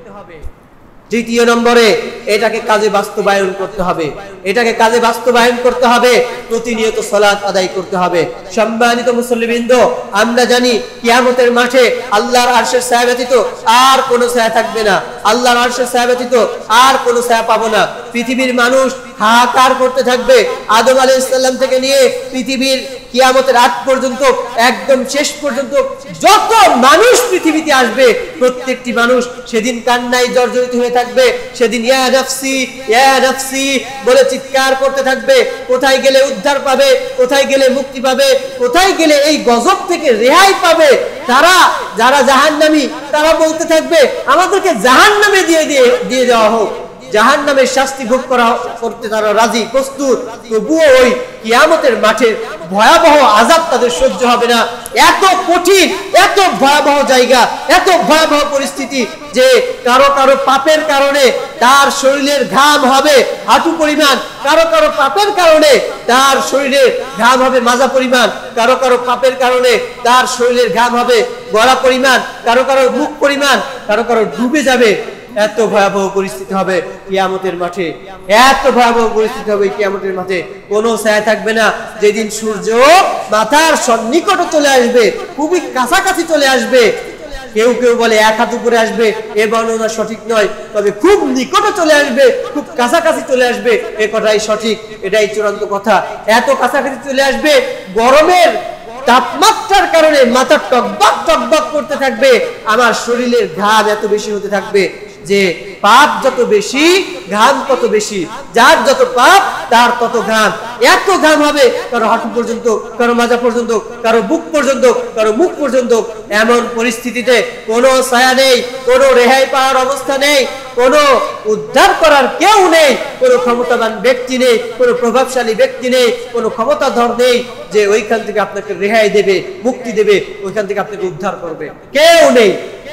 তৃতীয় নম্বরে এটাকে কাজে বাস্তবায়ন করতে হবে, এটাকে কাজে বাস্তবায়ন করতে হবে, প্রতিনিয়ত সালাত আদায় করতে হবে। সম্মানিত মুসল্লিবৃন্দ, আমরা জানি কিয়ামতের মাঠে আল্লাহর আরশের ছায়া ব্যতীত আর কোনো ছায়া থাকবে না, আল্লাহর আরশের ছায়া ব্যতীত আর কোনো ছায়া পাবো না। পৃথিবীর মানুষ হাহাকার করতে থাকবে, আদম আলাইহিস সালাম থেকে নিয়ে পৃথিবীর কিয়ামতের আগ পর্যন্ত, একদম শেষ পর্যন্ত যত মানুষ পৃথিবীতে আসবে প্রত্যেকটি মানুষ সেদিন কান্নায় জর্জরিত হয়ে থাকবে। সেদিন ইয়া নাফসি ইয়া নাফসি বলে চিৎকার করতে থাকবে। কোথায় গেলে উদ্ধার পাবে, কোথায় গেলে মুক্তি পাবে, কোথায় গেলে এই গজব থেকে রেহাই পাবে। তারা যারা জাহান্নামী তারা বলতে থাকবে আমাদেরকে জাহান্নামে দিয়ে দিয়ে দিয়ে দেওয়া হোক, জাহান্নামের শাস্তি ভোগ করা করতে তারা রাজি, প্রস্তুত। তবুও ওই কিয়ামতের মাঠে ভয়াবহ আযাব তাদের সহ্য হবে না। এত কঠিন, এত ভয়াবহ জায়গা, এত ভয়াবহ পরিস্থিতি যে কারো কারো পাপের কারণে তার শরীরের ঘাম হবে হাঁটু পরিমাণ, কারো কারো পাপের কারণে তার শরীরের ঘাম হবে মাজা পরিমাণ, কারো কারো পাপের কারণে তার শরীরের ঘাম হবে গলা পরিমাণ, কারো কারো মুখ পরিমাণ, কারো কারো ডুবে যাবে। এত ভয়াবহ পরিস্থিতি হবে কিয়ামতের মাঠে, এত ভয়াবহ পরিস্থিতি হবে কিয়ামতের মাঠে। কোনো ছায়া থাকবে না। যেদিন সূর্য মাথার সন্নিকটে চলে আসবে, খুবই কাছাকাছি চলে আসবে, কেউ কেউ বলে এক হাত উপরে আসবে, এ বর্ণনা সঠিক নয়, তবে খুব নিকটে চলে আসবে, খুব কাছাকাছি চলে আসবে, এ কথাই সঠিক, এটাই চূড়ান্ত কথা। এত কাছাকাছি চলে আসবে, গরমের তাপমাত্রার কারণে মাথা টকবক টকবক করতে থাকবে, আমার শরীরের ঘাম এত বেশি হতে থাকবে যে পাপ যত বেশি ঘাম তত বেশি, যার যত পাপ তার তত ঘাম। এত ঘাম হবে কারো হাঁটু পর্যন্ত, কারো মাজা পর্যন্ত, কারো বুক পর্যন্ত, কারো মুখ পর্যন্ত। এমন পরিস্থিতিতে কোনো ছায়া নেই, কোনো রেহাই পাওয়ার অবস্থা নেই, কোনো উদ্ধার করার কেউ নেই, কোনো ক্ষমতাবান ব্যক্তি নেই, কোনো প্রভাবশালী ব্যক্তি নেই, কোনো ক্ষমতাধর নেই যে ওইখান থেকে আপনাকে রেহাই দেবে, মুক্তি দেবে, ওইখান থেকে আপনাকে উদ্ধার করবে, কেউ নেই।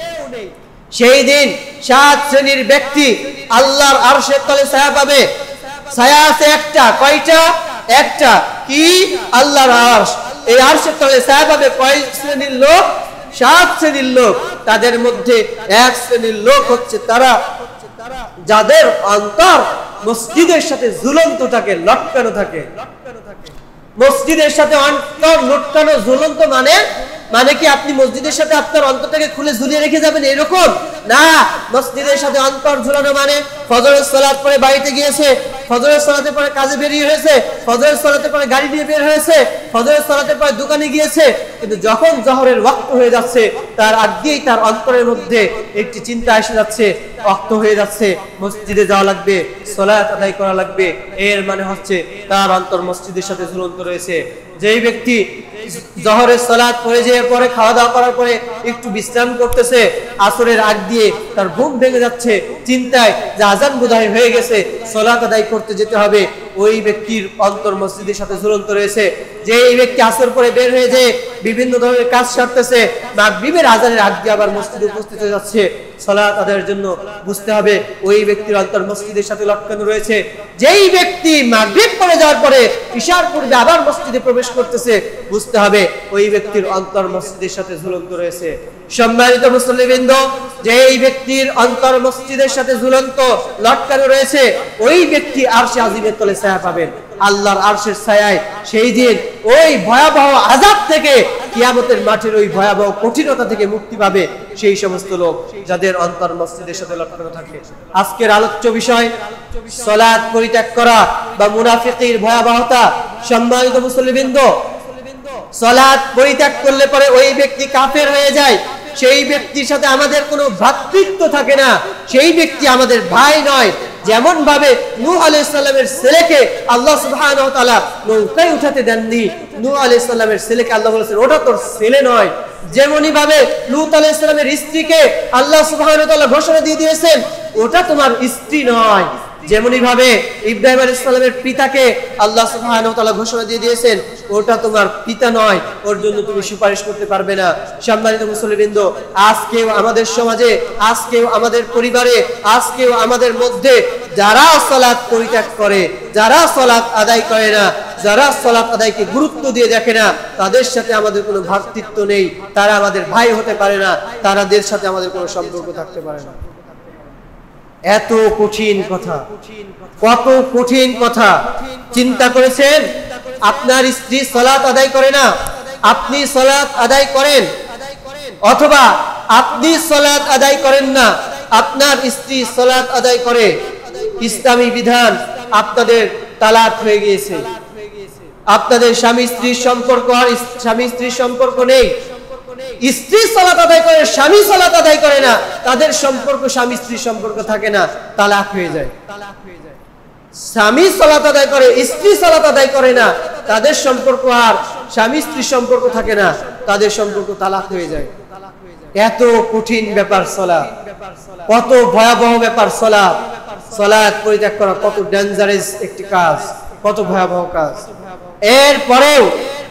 সেই দিন সাত শ্রেণীর ব্যক্তি আল্লাহর আরশের তলে ছায়া পাবে। ছায়া আছে একটা, কয়টা? একটা। কি? আল্লাহর আরশ। এই আরশের তলে ছায়া পাবে কয় শ্রেণীর লোক? সাত শ্রেণীর লোক। তাদের মধ্যে এক শ্রেণীর লোক হচ্ছে তারা যাদের অন্তর মসজিদের সাথে ঝুলন্ত থাকে, লটকানো থাকে। মসজিদের সাথে অন্তর লটকানো ঝুলন্ত মানে মানে কি আপনি মসজিদের সাথে আপনার অন্তরটাকে খুলে ঝুলিয়ে রেখে যাবেন এরকম না। মসজিদের সাথে অন্তর ঝুলানো মানে ফজরের সালাত পরে বাড়িতে গিয়েছে, ফজরের সালাতের পরে কাজে বেরিয়ে হয়েছে, ফজরের সালাতের পরে গাড়ি নিয়ে বের হয়েছে, ফজরের সালাতের পরে দোকানে গিয়েছে, কিন্তু যখন জোহরের ওয়াক্ত হয়ে যাচ্ছে তার আগেই তার অন্তরের মধ্যে একটি চিন্তা এসে যাচ্ছে, ওয়াক্ত হয়ে যাচ্ছে, মসজিদে যাওয়া লাগবে, সালাত আদায় করা লাগবে। এর মানে হচ্ছে তার অন্তর মসজিদের সাথে ঝুলন্ত রয়েছে। যেই ব্যক্তি জোহরের সালাত পড়ে যাওয়ার পরে খাওয়া দাওয়া করার পরে একটু বিশ্রাম করতেছে, আসরের আগ দিয়ে তার ঘুম ভেঙে যাচ্ছে চিন্তায় যে আজান বোধহয় হয়ে গেছে, সালাত আদায় করতে যেতে হবে, ওই ব্যক্তির অন্তর মসজিদের সাথে ঝুলন্ত রয়েছে। যে এই ব্যক্তি আসর পরে বের হয়ে যে বিভিন্ন ধরনের কাজ সারতেছে, মাগরিবের আজানের আগ দিয়ে আবার মসজিদে উপস্থিত হয়ে যাচ্ছে সালাত আদায়ের জন্য, বুঝতে হবে ওই ব্যক্তির অন্তর মসজিদের সাথে লটকানো রয়েছে। যেই ব্যক্তি মাগরিব পড়ে যাওয়ার পরে ইশার পূর্বে আবার মসজিদে প্রবেশ করতেছে, বুঝতে হবে ওই ব্যক্তির অন্তর মসজিদের সাথে ঝুলন্ত রয়েছে। সম্মানিত মুসল্লিবৃন্দ, যেই ব্যক্তির অন্তর মসজিদের সাথে ঝুলন্ত লটকানো রয়েছে ওই ব্যক্তি আরশে আজিমের তলে ছায়া পাবেন, আল্লাহর আরশের ছায়ায়। সেই দিন ওই ভয়াবহ আযাব থেকে কিয়ামতের মাঠের ওই ভয়াবহ কঠিনতা থেকে মুক্তি পাবে সেই সমস্ত লোক যাদের অন্তর মসজিদের সাথে লটকানো থাকে। আজকের আলোচ্য বিষয় সালাত পরিত্যাগ করা বা মুনাফিকের ভয়াবহতা। সম্মানিত মুসল্লিবৃন্দ, সালাত পরিত্যাগ করলে পরে ওই ব্যক্তি কাফের হয়ে যায়। সেই ব্যক্তির সাথে আমাদের কোনো ভ্রাতৃত্ব থাকে না, সেই ব্যক্তি আমাদের ভাই নয়। যেমন ভাবে নূহ আলাইহিস সালামের ছেলেকে আল্লাহ সুবহানাহু ওয়া তাআলা নৌকায় উঠাতে দেননি, নূহ আলাইহিস সালামের ছেলেকে আল্লাহ বলেছেন ওটা তোর ছেলে নয়। যেমনই ভাবে লূত আলাইহিস সালামের স্ত্রীকে আল্লাহ সুবহানাহু ওয়া তাআলা ঘোষণা দিয়ে দিয়েছেন ওটা তোমার স্ত্রী নয়। যেমনই ভাবে ইব্রাহিম আলাইহিস সালামের পিতাকে আল্লাহ সুবহানাহু ওয়া তাআলা ঘোষণা দিয়ে দিয়েছেন ওটা তোমার পিতা নয়, ওর জন্য তুমি সুপারিশ করতে পারবে না। সম্মানিত মুসল্লিবৃন্দ, আজকেও আমাদের সমাজে, আজকেও আমাদের পরিবারে, আজকেও আমাদের মধ্যে যারা সালাত পরিত্যাগ করে, যারা সালাত আদায় করে না, যারা সালাত আদায়কে গুরুত্ব দিয়ে দেখে না, তাদের সাথে আমাদের কোনো ভ্রাতৃত্ব নেই, তারা আমাদের ভাই হতে পারে না, তাদের সাথে আমাদের কোনো সম্পর্ক থাকতে পারে না। এত কঠিন কথা, কত কঠিন কথা। চিন্তা করেছেন আপনার স্ত্রী সালাত আদায় করে না, আপনি সালাত আদায় করেন, অথবা আপনি সালাত আদায় করেন না, আপনার স্ত্রী সালাত আদায় করে, ইসলামী বিধান আপনাদের তালাক হয়ে গিয়েছে, আপনাদের স্বামী স্ত্রীর সম্পর্ক আর স্বামী স্ত্রীর সম্পর্ক নেই। স্ত্রী সালাত আদায় করে, স্বামী সালাত আদায় করে না, তাদের সম্পর্ক স্বামী স্ত্রীর সম্পর্ক থাকে না, তালাক হয়ে যায়। স্বামী সালাত আদায় করে, স্ত্রী সালাত আদায় করে না, তাদের সম্পর্ক আর স্বামী স্ত্রীর সম্পর্ক থাকে না, তাদের সম্পর্ক তালাক হয়ে যায়। এত কঠিন ব্যাপার সালাত, কত ভয়াবহ ব্যাপার সালাত। সালাত পরিত্যাগ করা কত ডেঞ্জারাস একটি কাজ, কত ভয়াবহ কাজ। এরপরেও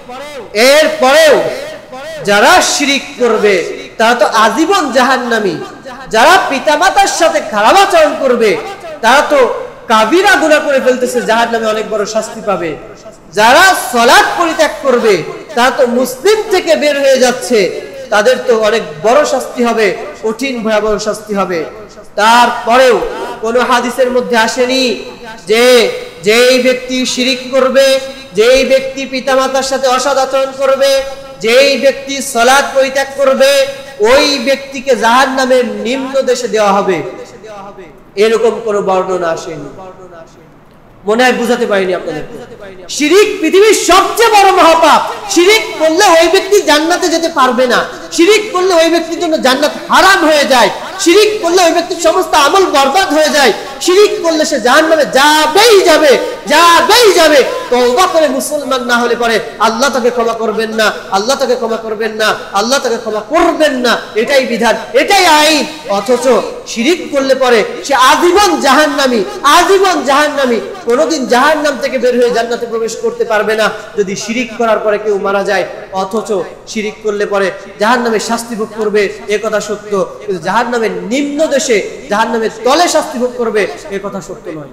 এরপরেও যারা শিরিক করবে তারা তো আজীবন জাহান্নামী। যারা পিতামাতার সাথে খারাপ আচরণ করবে তারা তো কাবিরা গুনাহ করে ফেলতেছে, জাহান্নামে অনেক বড় শাস্তি পাবে। যারা সালাত পরিত্যাগ করবে তারা তো মুসলিম থেকে বের হয়ে যাচ্ছে, তাদের তো অনেক বড় শাস্তি হবে, কঠিন ভয়াবহ শাস্তি হবে। তারপরেও কোন হাদিসের মধ্যে আসেনি যে যেই ব্যক্তি শিরিক করবে, যেই ব্যক্তি পিতামাতার সাথে অসৎ আচরণ করবে, যেই ব্যক্তি সালাত পরিত্যাগ করবে ওই ব্যক্তিকে জাহান্নামের নিম্ন দেশে দেওয়া হবে, এরকম কোন বর্ণনা আসেনি। মনে হয় বুঝাতে পারিনি আপনাদের। শিরিক পৃথিবীর সবচেয়ে বড় মহাপাপ। শিরিক করলে ওই ব্যক্তি জান্নাতে যেতে পারবে না, শিরিক করলে ওই ব্যক্তির জন্য জান্নাত হারাম হয়ে যায়, শিরিক করলে ওই ব্যক্তির সমস্ত আমল বরবাদ হয়ে যায়, শিরিক করলে সে জাহান্নামে যাবেই যাবে, যাবেই যাবে। তওবা করে মুসলমান না হলে পরে আল্লাহ তাকে ক্ষমা করবেন না, আল্লাহ তাকে ক্ষমা করবেন না, আল্লাহ তাকে ক্ষমা করবেন না, এটাই বিধান, এটাই আইন। অথচ শিরিক করলে পরে সে আজীবন জাহান্নামী, আজীবন জাহান্নামী, কোনোদিন জাহান্নাম থেকে বের হয়ে জান্নাতে প্রবেশ করতে পারবে না যদি শিরিক করার পরে কেউ মারা যায়। অথচ শিরিক করলে পরে জাহান্নামের শাস্তি ভোগ করবে, এ কথা সত্য, কিন্তু জাহান্নামের নিম্ন দেশে, জাহান্নামের তলে শাস্তি ভোগ করবে, এ কথা সত্য নয়।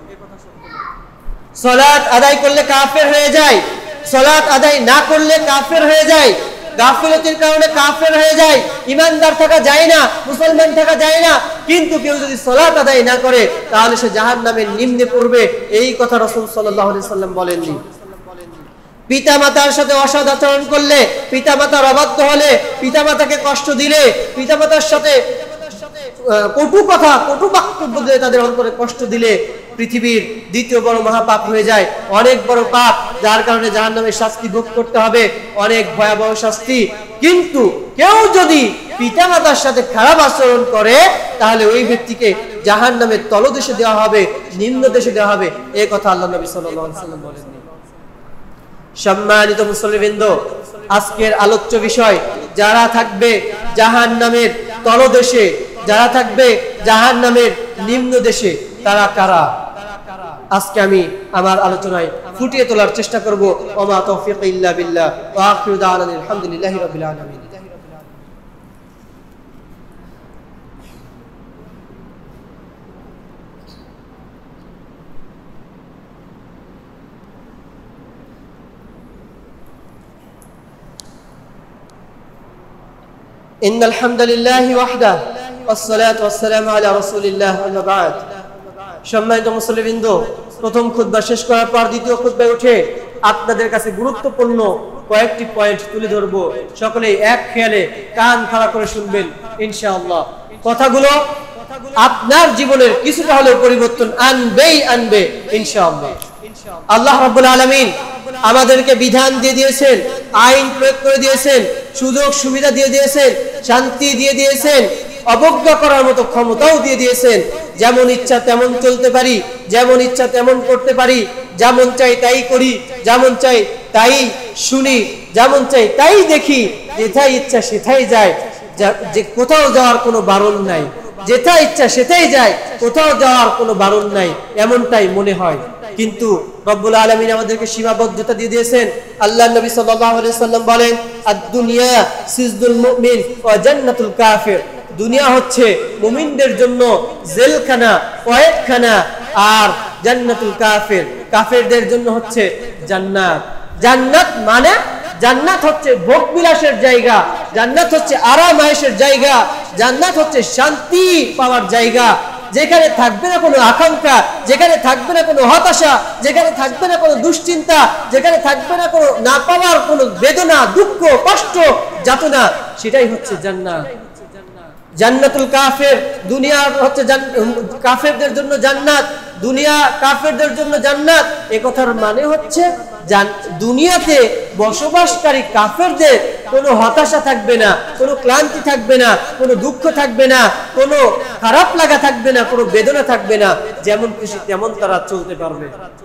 সালাত আদায় করলে কাফের হয়ে যায়, সালাত আদায় না করলে কাফের হয়ে যায়, গাফিলতির কারণে কাফের হয়ে যায়, ইমানদার থাকা যায় না, মুসলমান থাকা যায় না। কিন্তু কেউ যদি সালাত আদায় না করে তাহলে সে জাহান্নামের নিম্নে পড়বে, এই কথা রাসূল সাল্লাল্লাহু আলাইহি সাল্লাম বলেননি। পিতামাতার সাথে অসৎ আচরণ করলে, পিতামাতার অবাধ্য হলে, পিতামাতাকে কষ্ট দিলে, পিতামাতার সাথে কটু কথা, কটু বক্তব্য দিয়ে তাদের অন্তরে কষ্ট দিলে পৃথিবীর দ্বিতীয় বড় মহাপাপ হয়ে যায়, অনেক বড় পাপ, যার কারণে জাহান্নামের শাস্তি ভোগ করতে হবে, অনেক ভয়াবহ শাস্তি। কিন্তু কেউ যদি পিতামাতার সাথে খারাপ আচরণ করে তাহলে ওই ব্যক্তিকে জাহান্নামের তলদেশে দেওয়া হবে, নিম্ন দেশে দেওয়া হবে, এই কথা আল্লাহ নবী সাল্লাল্লাহু আলাইহি ওয়াসাল্লাম বলেননি। সম্মানিত মুসল্লিবৃন্দ, আজকের আলোচ্য বিষয় যারা থাকবে জাহান্নামের তলদেশে, যারা থাকবে জাহান্নামের নিম্ন দেশে, তারা কারা? আজকে আমি আমার আলোচনায় ফুটিয়ে তোলার চেষ্টা করব। ওমা তৌফিক ইল্লা বিল্লাহ ওয়া আখিরু দাওয়ানা আলহামদুলিল্লাহি রাব্বিল আলামিন। ইন্নাল হামদুলিল্লাহি ওয়াহদা ওয়াসসালাতু ওয়াসসালামু আলা রাসূলিল্লাহ আম্মা বা'দ। সম্মানিত মুসল্লিবৃন্দ, প্রথম খুতবা শেষ করার পর দ্বিতীয় খুতবায় উঠে আপনাদের কাছে গুরুত্বপূর্ণ কয়েকটি পয়েন্ট তুলে ধরবো। সকলেই এক খেয়ালে কান খাড়া করে শুনবেন ইনশাআল্লাহ। কথাগুলো আপনার জীবনের কিছুটা হলেও পরিবর্তন আনবেই আনবে ইনশাআল্লাহ। আল্লাহ রাব্বুল আলামিন আমাদেরকে বিধান দিয়ে দিয়েছেন, আইন প্রয়োগ করে দিয়েছেন, সুযোগ সুবিধা দিয়ে দিয়েছেন, শান্তি দিয়ে দিয়েছেন, অবজ্ঞা করার মতো ক্ষমতাও দিয়ে দিয়েছেন। যেমন ইচ্ছা তেমন চলতে পারি, যেমন ইচ্ছা তেমন করতে পারি, যেমন চাই তাই করি, যেমন চাই তাই শুনি, যেমন চাই তাই দেখি, যেথায় ইচ্ছা সেথায় যায়, যে কোথাও যাওয়ার কোনো বারণ নাই, যেটা ইচ্ছা সেটাই যায়, কোথাও যাওয়ার কোনো বারণ নাই, এমনটাই মনে হয়। কিন্তু রব্বুল আলামিন আমাদেরকে সীমাবদ্ধতা দিয়ে দিয়েছেন। আল্লাহর নবী সাল্লাল্লাহু আলাইহি সাল্লাম বলেন, আদ-দুনিয়া সিজদুল মুমিন ওয়া জান্নাতুল কাফির। দুনিয়া হচ্ছে মুমিনদের জন্য জেলখানা, কয়েদখানা, আর জান্নাতুল কাফির কাফেরদের জন্য হচ্ছে জান্নাত। জান্নাত মানে জান্নাত হচ্ছে ভোগ বিলাসের জায়গা, জান্নাত হচ্ছে আরাম আয়েশের জায়গা, জান্নাত হচ্ছে শান্তি পাওয়ার জায়গা, যেখানে থাকবে না কোনো আকাঙ্ক্ষা, যেখানে থাকবে না কোনো হতাশা, যেখানে থাকবে না কোনো দুশ্চিন্তা, যেখানে থাকবে না কোনো না পাওয়ার কোনো বেদনা, দুঃখ, কষ্ট, যাতনা, সেটাই হচ্ছে জান্নাত। জান্নাতুল কাফের, দুনিয়া হচ্ছে কাফেরদের জন্য জান্নাত, দুনিয়া কাফেরদের জন্য জান্নাত। এই কথার মানে হচ্ছে দুনিয়াতে বসবাসকারী কাফেরদের কোনো হতাশা থাকবে না, কোনো ক্লান্তি থাকবে না, কোনো দুঃখ থাকবে না, কোনো খারাপ লাগা থাকবে না, কোনো বেদনা থাকবে না, যেমন খুশি তেমন তারা চলতে পারবে।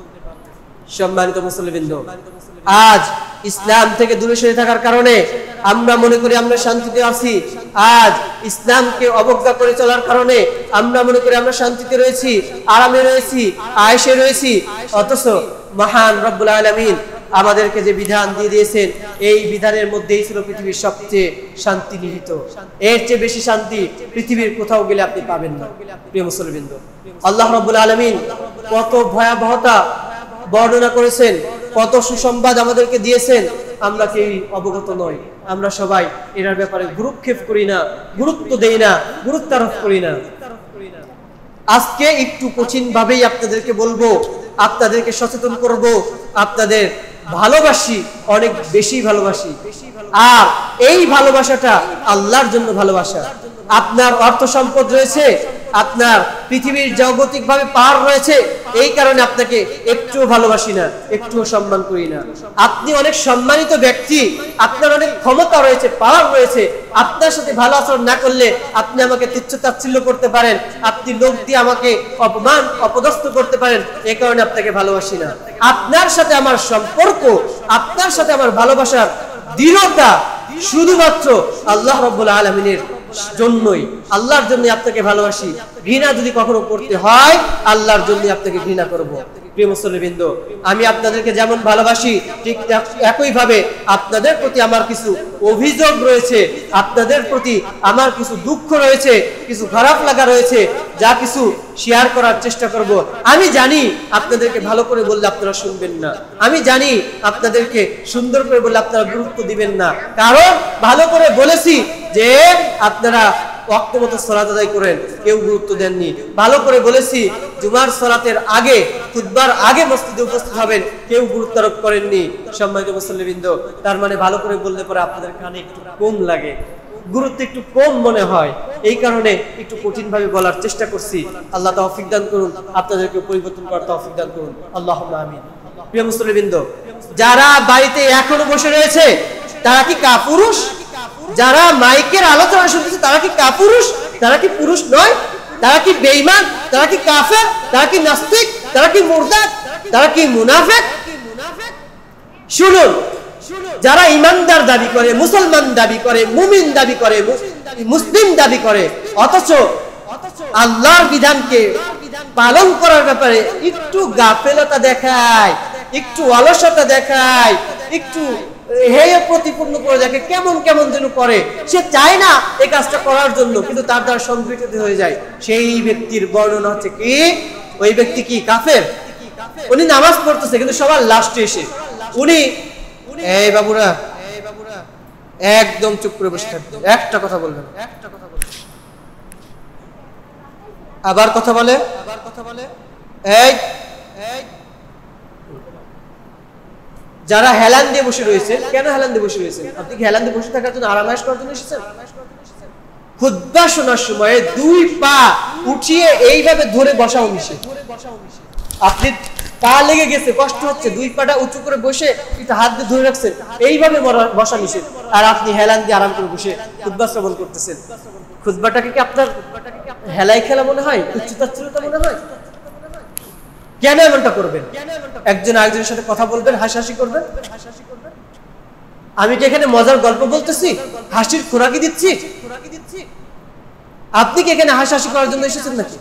সম্মানিত মুসলিমবৃন্দ, আজ ইসলাম থেকে দূরে সরে থাকার কারণে আমরা মনে করি আমরা শান্তিতে আছি। আজ ইসলামকে অবজ্ঞা করে চলার কারণে আমরা মনে করি আমরা শান্তিতে রয়েছি, আরামে রয়েছি, আয়েশে রয়েছি। অথচ মহান রব্বুল আলামিন আমাদেরকে যে বিধান দিয়ে দিয়েছেন, এই বিধানের মধ্যেই ছিল পৃথিবীর সবচেয়ে শান্তি নিহিত। এর চেয়ে বেশি শান্তি পৃথিবীর কোথাও গেলে আপনি পাবেন না। প্রিয় মুসলিমবৃন্দ, আল্লাহ রব্বুল আলামিন কত ভয়াবহতা বর্ণনা করেছেন, কত সুসংবাদ আমাদেরকে দিয়েছেন, আমরা কেউ অবগত নই। আমরা সবাই এর ব্যাপারে গুরুক্ষেপ করি না, গুরুত্ব দেই না, গুরুত্ব আরোপ করি না। আজকে একটু কঠিন ভাবেই আপনাদেরকে বলবো, আপনাদেরকে সচেতন করব। আপনাদের ভালোবাসি, অনেক বেশি ভালোবাসি, আর এই ভালোবাসাটা আল্লাহর জন্য ভালোবাসা। আপনার অর্থ সম্পদ রয়েছে, আপনার পৃথিবীর জাগতিক ভাবে পার রয়েছে, এই কারণে আপনাকে একটু ভালোবাসি না, একটু সম্মান করি না। আপনি অনেক সম্মানিত ব্যক্তি, আপনার অনেক ক্ষমতা রয়েছে, পাওয়ার রয়েছে, আপনার সাথে ভালো আচরণ না করলে আপনি আমাকে তুচ্ছ তাচ্ছিল্য করতে পারেন, আপনি লোক দিয়ে আমাকে অপমান অপদস্থ করতে পারেন, এই কারণে আপনাকে ভালোবাসি না। আপনার সাথে আমার সম্পর্ক, আপনার সাথে আমার ভালোবাসার দৃঢ়তা শুধুমাত্র আল্লাহ রাব্বুল আলামিনের জন্যই, আল্লাহর জন্য আপনাকে ভালোবাসি। ঘৃণা যদি কখনো করতে হয়, আল্লাহর জন্য আপনাকে ঘৃণা করব। প্রিয় মুসলিমবৃন্দ, আমি আপনাদেরকে যেমন ভালোবাসি, ঠিক একই ভাবে আপনাদের প্রতি আমার কিছু অভিযোগ রয়েছে, আপনাদের প্রতি আমার কিছু দুঃখ রয়েছে, কিছু খারাপ লাগা রয়েছে, যা কিছু শেয়ার করার চেষ্টা করব। আমি জানি আপনাদেরকে ভালো করে বললে আপনারা শুনবেন না, আমি জানি আপনাদেরকে সুন্দর করে বললে আপনারা গুরুত্ব দিবেন না, কারণ ভালো করে বলেছি যে আপনারা ওয়াক্ত মতো সালাত আদায় করেন, কেউ গুরুত্ব দেননি। ভালো করে বলেছি জুমার সালাতের আগে, খুতবার আগে মসজিদে উপস্থিত হবেন, কেউ গুরুত্ব আরোপ করেননি। সম্মানিত মুসল্লিবৃন্দ, তার মানে ভালো করে বললে পরে আপনাদের কানে একটু কম লাগে, গুরুত্ব একটু কম মনে হয়, এই কারণে একটু কঠিন ভাবে বলার চেষ্টা করছি। আল্লাহ তৌফিক দান করুন, আপনাদেরকে পরিবর্তন করার তৌফিক দান করুন, আল্লাহুম্মা আমিন। প্রিয় মুসল্লিবৃন্দ, যারা বাড়িতে এখনো বসে রয়েছে তারা কি কাপুরুষ? যারা মাইকের আলোচনা শুনতেছে তারা কি কাপুরুষ? তারা কি পুরুষ নয়? তারা কি বেঈমান? তারা কি কাফের? তারা কি নাস্তিক? তারা কি মুরতাদ? তারা কি মুনাফিক? শুনুন, যারা ইমানদার দাবি করে, মুসলমান দাবি করে, মুমিন দাবি করে, মুসলিম দাবি করে, অথচ আল্লাহর বিধানকে পালন করার ব্যাপারে একটু গাফেলতা দেখায়, একটু অলসতা দেখায়, একটু হেয় প্রতিপূর্ণ করে দেখে, কেমন কেমন যেন করে, সে চায় না এই কাজটা করার জন্য, কিন্তু তার দ্বারা সংগঠিত হয়ে যায়, সেই ব্যক্তির বর্ণনা হচ্ছে কি, ওই ব্যক্তি কি কাফের? উনি নামাজ পড়তেছে কিন্তু সবার লাস্টে এসে উনি, এই বাবুরা একদম চুপ করে বসে থাকবে, একটা কথা বলবেন, একটা কথা বলবেন, আবার কথা বলে, আবার কথা বলে, এই যারা হেলান দিয়ে বসে রয়েছেন, কেন হেলান দিয়ে বসে রয়েছেন? আপনি কি হেলান দিয়ে বসে থাকার জন্য, আরামায়েশ করার জন্য এসেছেন? খুতবা শোনার সময় দুই পা উঠিয়ে এইভাবে ধরে বসাও নিষেধ। আপনি পা লেগে গেছে, কষ্ট হচ্ছে, দুই পাটা উঁচু করে বসে একটু হাত দিয়ে ধরে রাখছেন, এইভাবে বসা নিষেধ। আর আপনি হেলান দিয়ে আরাম করে বসে খুতবা শ্রবণ করতেছেন। খুতবাটাকে কি আপনার হেলাই খেলা মনে হয়, উচ্চতাচ্ছিলতা মনে হয়? কেন এমনটা করবেন? একজন আরেকজনের সাথে কথা বলবেন, হাসাহাসি করবেন। আমি কি এখানে মজার গল্প বলতেছি, হাসির খোরাকি দিচ্ছি? আপনি কি এখানে হাসাহাসি করার জন্য এসেছেন নাকি?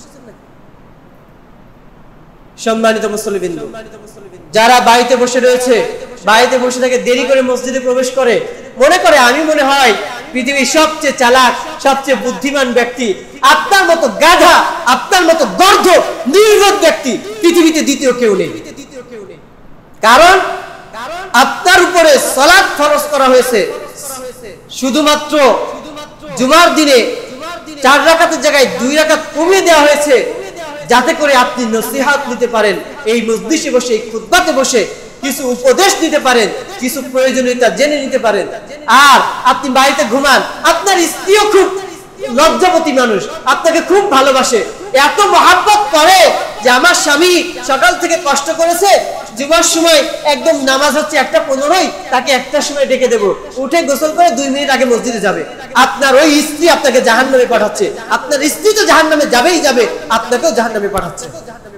সম্মানিত মুসল্লিবৃন্দ, যারা বাড়িতে বসে রয়েছে, বাড়িতে বসে থেকে দেরি করে মসজিদে প্রবেশ করে, মনে করে আমি মনে হয় পৃথিবীর সবচেয়ে চালাক, সবচেয়ে বুদ্ধিমান ব্যক্তি। আপনার মতো গাধা, আপনার মতো গর্ধ, নির্বোধ ব্যক্তি পৃথিবীতে দ্বিতীয় কেউ নেই। কারণ আপনার উপরে সালাত ফরজ করা হয়েছে শুধুমাত্র জুমার দিনে চার রাকাতের জায়গায় দুই রাকাত কমিয়ে দেওয়া হয়েছে, যাতে করে আপনি নসিহত নিতে পারেন, এই মজলিসে বসে, এই খুতবাতে বসে কিছু উপদেশ নিতে পারেন, কিছু প্রয়োজনীয়তা জেনে নিতে পারেন। আর আপনি বাড়িতে ঘুমান, আপনার স্ত্রীও খুব লজ্জাবতী মানুষ, আপনাকে খুব ভালোবাসে, এত মহাব্বত করে যে আমার স্বামী সকাল থেকে কষ্ট করেছে, জুমার সময় একদম নামাজ হচ্ছে একটা পনেরোই, তাকে একটার সময় ডেকে দেবো, উঠে গোসল করে দুই মিনিট আগে মসজিদে যাবে। আপনার ওই স্ত্রী আপনাকে জাহান্নামে পাঠাচ্ছে। আপনার স্ত্রী তো জাহান্নামে যাবেই যাবে, আপনাকেও জাহান্নামে পাঠাচ্ছে।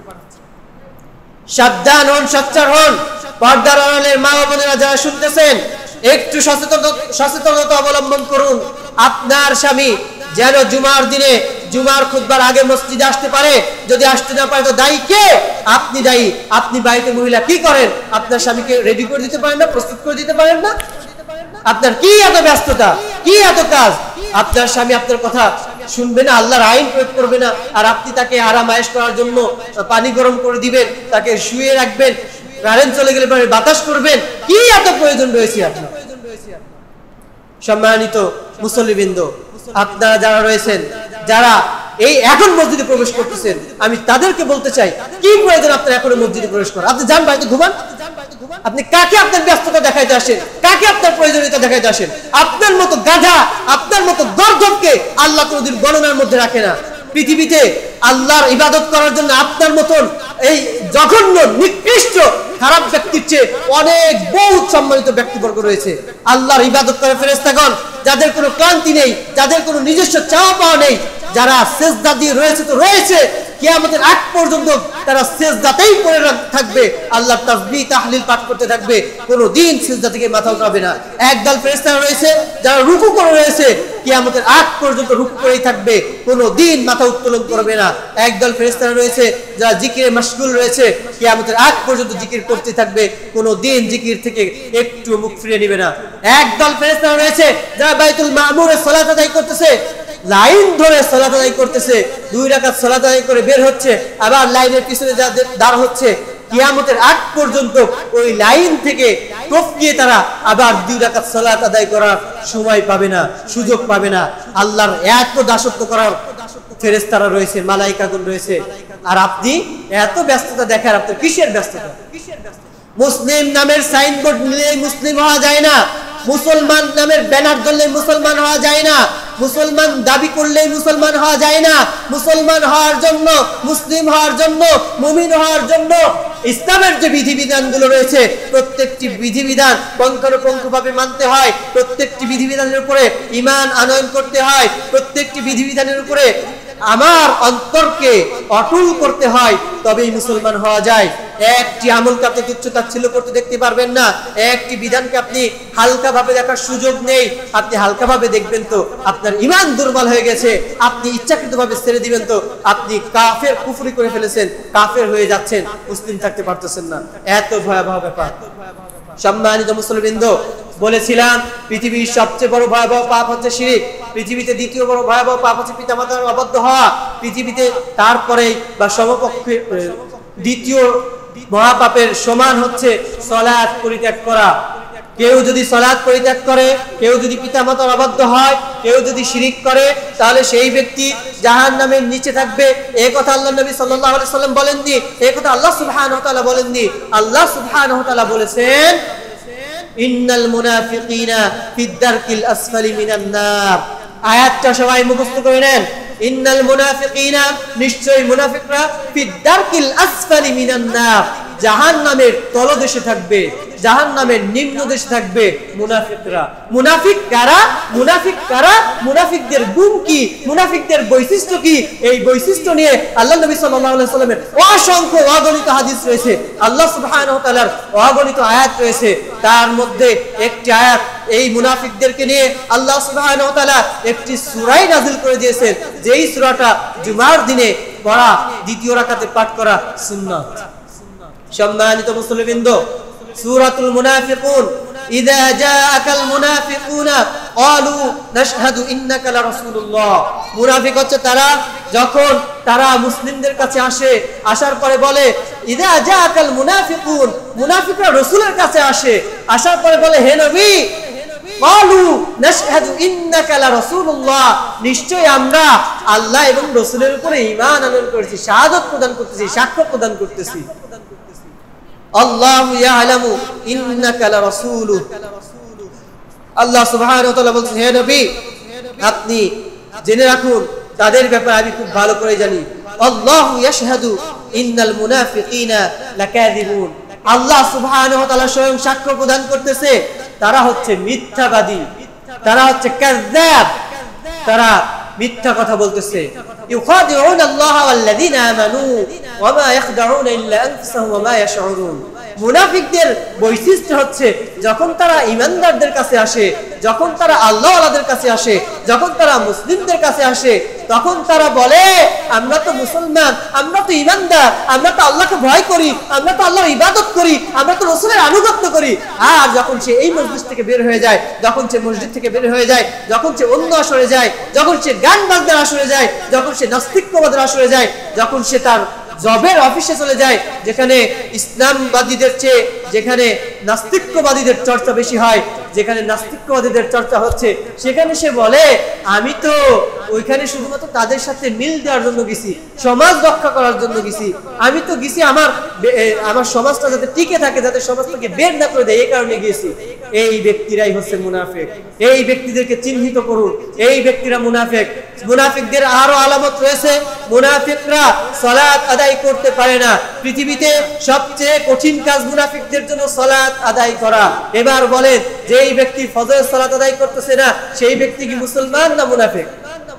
সাবধান হন, সচ্চার হন। পর্দার আড়ালের মা ও বোনেরা যারা শুনতেছেন, একটু সচেতনতা সচেতনতা অবলম্বন করুন। আপনার স্বামী যেন জুমার দিনে জুমার খুতবার আগে মসজিদে আসতে পারে। যদি আসতে না পারে তো দায়ী কে? আপনি দায়ী। আপনি বাড়িতে মহিলা কি করেন? আপনার স্বামীকে রেডি করে দিতে পারেন না, প্রস্তুত করে দিতে পারেন না? আপনার কি এত ব্যস্ততা, কি এত কাজ? আপনার স্বামী আপনার কথা শুনবে না, আল্লাহর আইন প্রয়োগ করবে না, আর আপনি তাকে আরাম আয়েশ করার জন্য পানি গরম করে দিবেন, তাকে শুয়ে রাখবেন, কারেন্ট চলে গেলে পরে বাতাস করবেন। কি এত প্রয়োজন রয়েছে আপনার? সম্মানিত মুসল্লিবৃন্দ, আপনারা যারা রয়েছেন, যারা এই এখন মসজিদে প্রবেশ করতেছেন, আমি তাদেরকে বলতে চাই, কি প্রয়োজন আপনার এখন মসজিদে প্রবেশ করা? আপনি যান বাড়িতে ঘুমান। আপনি কাকে আপনার ব্যস্ততা দেখাইতে আসেন? কাকে আপনার প্রয়োজনীয়তা দেখাইতে আসেন? আপনার মতো গাধা, আপনার মতো গর্দভকে আল্লাহ কোনদিন গণনার মধ্যে রাখে না। পৃথিবীতে আল্লাহর ইবাদত করার জন্য আপনার মতন এই জঘন্য, নিকৃষ্ট, খারাপ ব্যক্তির চেয়ে অনেক বহুত সম্মানিত ব্যক্তিবর্গ রয়েছে। আল্লাহর ইবাদত করে ফেরেশতাগণ, যাদের কোনো ক্লান্তি নেই, যাদের কোনো নিজস্ব চাওয়া পাওয়া নেই, যারা সেজদা দিয়ে রয়েছে তো রয়েছে, কিয়ামতের আগ পর্যন্ত তারা সেজদাতেই পড়ে থাকবে, আল্লাহর তাসবিহ তাহলিল পাঠ করতে থাকবে, কোনো দিন সেজদা থেকে মাথা উঠাবে না। একদল ফেরেশতারা রয়েছে যারা রুকু করে রয়েছে, কিয়ামতের আগ পর্যন্ত রুকু করেই থাকবে, কোনো দিন মাথা উত্তোলন করবে না। একদল ফেরেশতারা রয়েছে যারা জিকিরে মাশগুল রয়েছে, কিয়ামতের আগ পর্যন্ত জিকির করতে থাকবে, কোনো দিন জিকির থেকে একটু মুখ ফিরিয়ে নেবে না। একদল ফেরেশতারা রয়েছে যারা বাইতুল মামুরে সালাত আদায় করতেছে, লাইন ধরে সালাত আদায় করতেছে, দুই রাকাত সালাত আদায় করে বের হচ্ছে, আবার লাইনের পিছনে যা দাঁড় হচ্ছে, কিয়ামতের আগ পর্যন্ত ওই লাইন থেকে টপকিয়ে তারা আবার দুই রাকাত সালাত আদায় করার সময় পাবে না, সুযোগ পাবে না। আল্লাহর এত দাসত্ব করার ফেরেশতারা রয়েছে, মালাইকাগণ রয়েছে, আর আপনি এত ব্যস্ততা দেখার, আপনার কিসের ব্যস্ততা? মুসলিম নামের সাইনবোর্ড নিলে মুসলিম হওয়া যায় না, মুসলমান নামের ব্যানার ধরলে মুসলমান হওয়া যায় না, মুসলমান দাবি করলেই মুসলমান হওয়া যায় না। মুসলমান হওয়ার জন্য, মুসলিম হওয়ার জন্য, মুমিন হওয়ার জন্য ইসলামের যে বিধিবিধানগুলো রয়েছে, প্রত্যেকটি বিধিবিধান পঙ্খানুপুঙ্খভাবে মানতে হয়, প্রত্যেকটি বিধিবিধানের উপরে ঈমান আনয়ন করতে হয়, প্রত্যেকটি বিধিবিধানের উপরে আমার অন্তরকে অটল করতে হয়, তবেই মুসলমান হওয়া যায়। একটি আমলকে আপনি তুচ্ছতাচ্ছিল্য করতে দেখতে পারবেন না, একটি বিধানকে আপনি হালকা ভাবে দেখার সুযোগ নেই। আপনি হালকা ভাবে দেখবেন তো আপনার ঈমান দুর্বল হয়ে গেছে, আপনি ইচ্ছাকৃত ভাবে ছেড়ে দিবেন তো আপনি কাফের, কুফরি করে ফেলেছেন, কাফের হয়ে যাচ্ছেন, মুসলিম থাকতে পারতেছেন না। এত ভয়াবহ ব্যাপার। সম্মানিত মুসলিমবৃন্দ, বলেছিলাম পৃথিবীর সবচেয়ে বড় ভয়াবহ পাপ হচ্ছে শিরক, পৃথিবীতে দ্বিতীয় বড় ভয়াবহ পাপ হচ্ছে পিতামাতার অবাধ্য হওয়া, পৃথিবীতে তারপরে বা সমপক্ষে দ্বিতীয় মহাপাপের সমান হচ্ছে সালাত পরিত্যাগ করা। কেউ যদি সালাত পরিত্যাগ করে, কেউ যদি পিতামাতার অবাধ্য হয়, কেউ যদি শিরিক করে, তাহলে সেই ব্যক্তি জাহান্নামের নিচে থাকবে। এই কথা আল্লাহ নবী সাল্লাল্লাহু আলাইহি সাল্লাম বলেননি, এই কথা আল্লাহ সুবহানাহু ওয়া তাআলা বলেননি। আল্লাহ সুবহানাহু ওয়া তাআলা বলেছেন ইন্নাল মুনাফিকিনা ফিদ দারকিল আসফালি মিনান নার। আয়াতটা সবাই মুখস্থ করে নেন। ইন্নাল মুনাফিকিনা, নিশ্চয়ই মুনাফিকরা, ফিদ দারকিল আসফালি মিনান নার, জাহান্নামের তলদেশে থাকবে, জাহান্নামের নিম্ন দেশে থাকবে মুনাফিকরা। মুনাফিক কারা? মুনাফিক কারা? মুনাফিকদের গুণ কি? মুনাফিকদের বৈশিষ্ট্য কি? এই বৈশিষ্ট্য নিয়ে আল্লাহ নবী সাল্লাল্লাহু আলাইহি সাল্লামের অসংখ্য অগণিত হাদিস রয়েছে, আল্লাহ সুবহানাহু ওয়া তাআলার অগণিত আয়াত রয়েছে। তার মধ্যে একটি আয়াত এই মুনাফিকদেরকে নিয়ে আল্লাহ সুবহানাহু ওয়া তাআলা একটি সূরা নাযিল করে দিয়েছেন, যেই সূরাটা জুমার দিনে পড়া, দ্বিতীয় রাকাতে পাঠ করা সুন্নাত। সম্মানিত মুসলিমবৃন্দ, সূরাতুল মুনাফিকুন, ইযা জাআকাল মুনাফিকুনা ক্বালু নাশহাদু ইন্নাকা লারাসূলুল্লাহ। মুনাফিক হচ্ছে তারা, যখন তারা মুসলিমদের কাছে আসে, আসার পরে বলে ইযা জাআকাল মুনাফিকুন, মুনাফিকরা রাসূলের কাছে আসে, আসার পরে বলে হে নবী, ক্বালু নাশহাদু ইন্নাকা লারাসূলুল্লাহ, নিশ্চয় আমরা আল্লাহ এবং রাসূলের উপরে ঈমান আনয়ন করেছি, শাহাদাত প্রদান করতেছি, সাক্ষ্য প্রদান করতেছি। আল্লাহু ইয়ালামু ইন্নাকা লারাসূলুহু, আল্লাহ সুবহানাহু ওয়া তাআলা বলছেন হে নবী, আপনি জেনে রাখুন তাদের ব্যাপারে আমি খুব ভালো করে জানি। আল্লাহু ইয়াশহাদু ইন্নাল মুনাফিকিনা লাকাযিবুন, আল্লাহ সুবহানাহু ওয়া তাআলা স্বয়ং সাক্ষ্য প্রদান করতেছে তারা হচ্ছে মিথ্যাবাদী, তারা হচ্ছে কাযযাব, তারা মিথ্যা কথা বলতেছে। ইউখাদিউনা আল্লাহ ওয়াল্লাযীনা আমানু ওয়া মা ইয়াখদাউনা ইল্লা আনফুসাহুম ওয়া মা ইয়াশউরুন। মুনাফিকদের বৈশিষ্ট্য হচ্ছে যখন তারা ঈমানদারদের কাছে আসে, যখন তারা আল্লাহওয়ালাদের কাছে আসে, যখন তারা মুসলিমদের কাছে আসে, তখন তারা বলে আমরা তো মুসলমান, আমরা তো ঈমানদার, আমরা তো আল্লাহকে ভয় করি, আমরা তো আল্লাহর ইবাদত করি, আমরা তো রাসূলের আনুগত্য করি। আর যখন সে এই মসজিদ থেকে বের হয়ে যায়, যখন সে মসজিদ থেকে বের হয়ে যায়, যখন সে অন্য আসরে যায়, যখন সে গান বাজনার আসরে যায়, যখন সে নাস্তিক্যবাদের আসরে যায়, যখন সে তার জবের অফিসে চলে যায়, যেখানে ইসলামবাদীদের চেয়ে যেখানে নাস্তিক্যবাদীদের চর্চা বেশি হয়, যেখানে নাস্তিক্যবাদীদের চর্চা হচ্ছে, সেখানে সে বলে আমি তো ওইখানে শুধুমাত্র তাদের সাথে মিল দেওয়ার জন্য গেছি, সমাজ রক্ষা করার জন্য গেছি, আমি তো গেছি আমার আমার সমাজটা যাতে টিকে থাকে, যাতে সমাজটাকে বের না করে দেয়, এই কারণে গিয়েছি। এই ব্যক্তিরাই হচ্ছে মুনাফিক। এই ব্যক্তিদেরকে চিহ্নিত করুন, এই ব্যক্তিরা মুনাফিক। মুনাফিকদের আরো আলামত রয়েছে। মুনাফিকরা সালাত আদায় করতে পারে না। পৃথিবীতে সবচেয়ে কঠিন কাজ মুনাফিকদের জন্য সালাত আদায় করা। এবার বলেন, যেই ব্যক্তি ফজরের সালাত আদায় করতেছে না, সেই ব্যক্তি কি মুসলমান না মুনাফিক?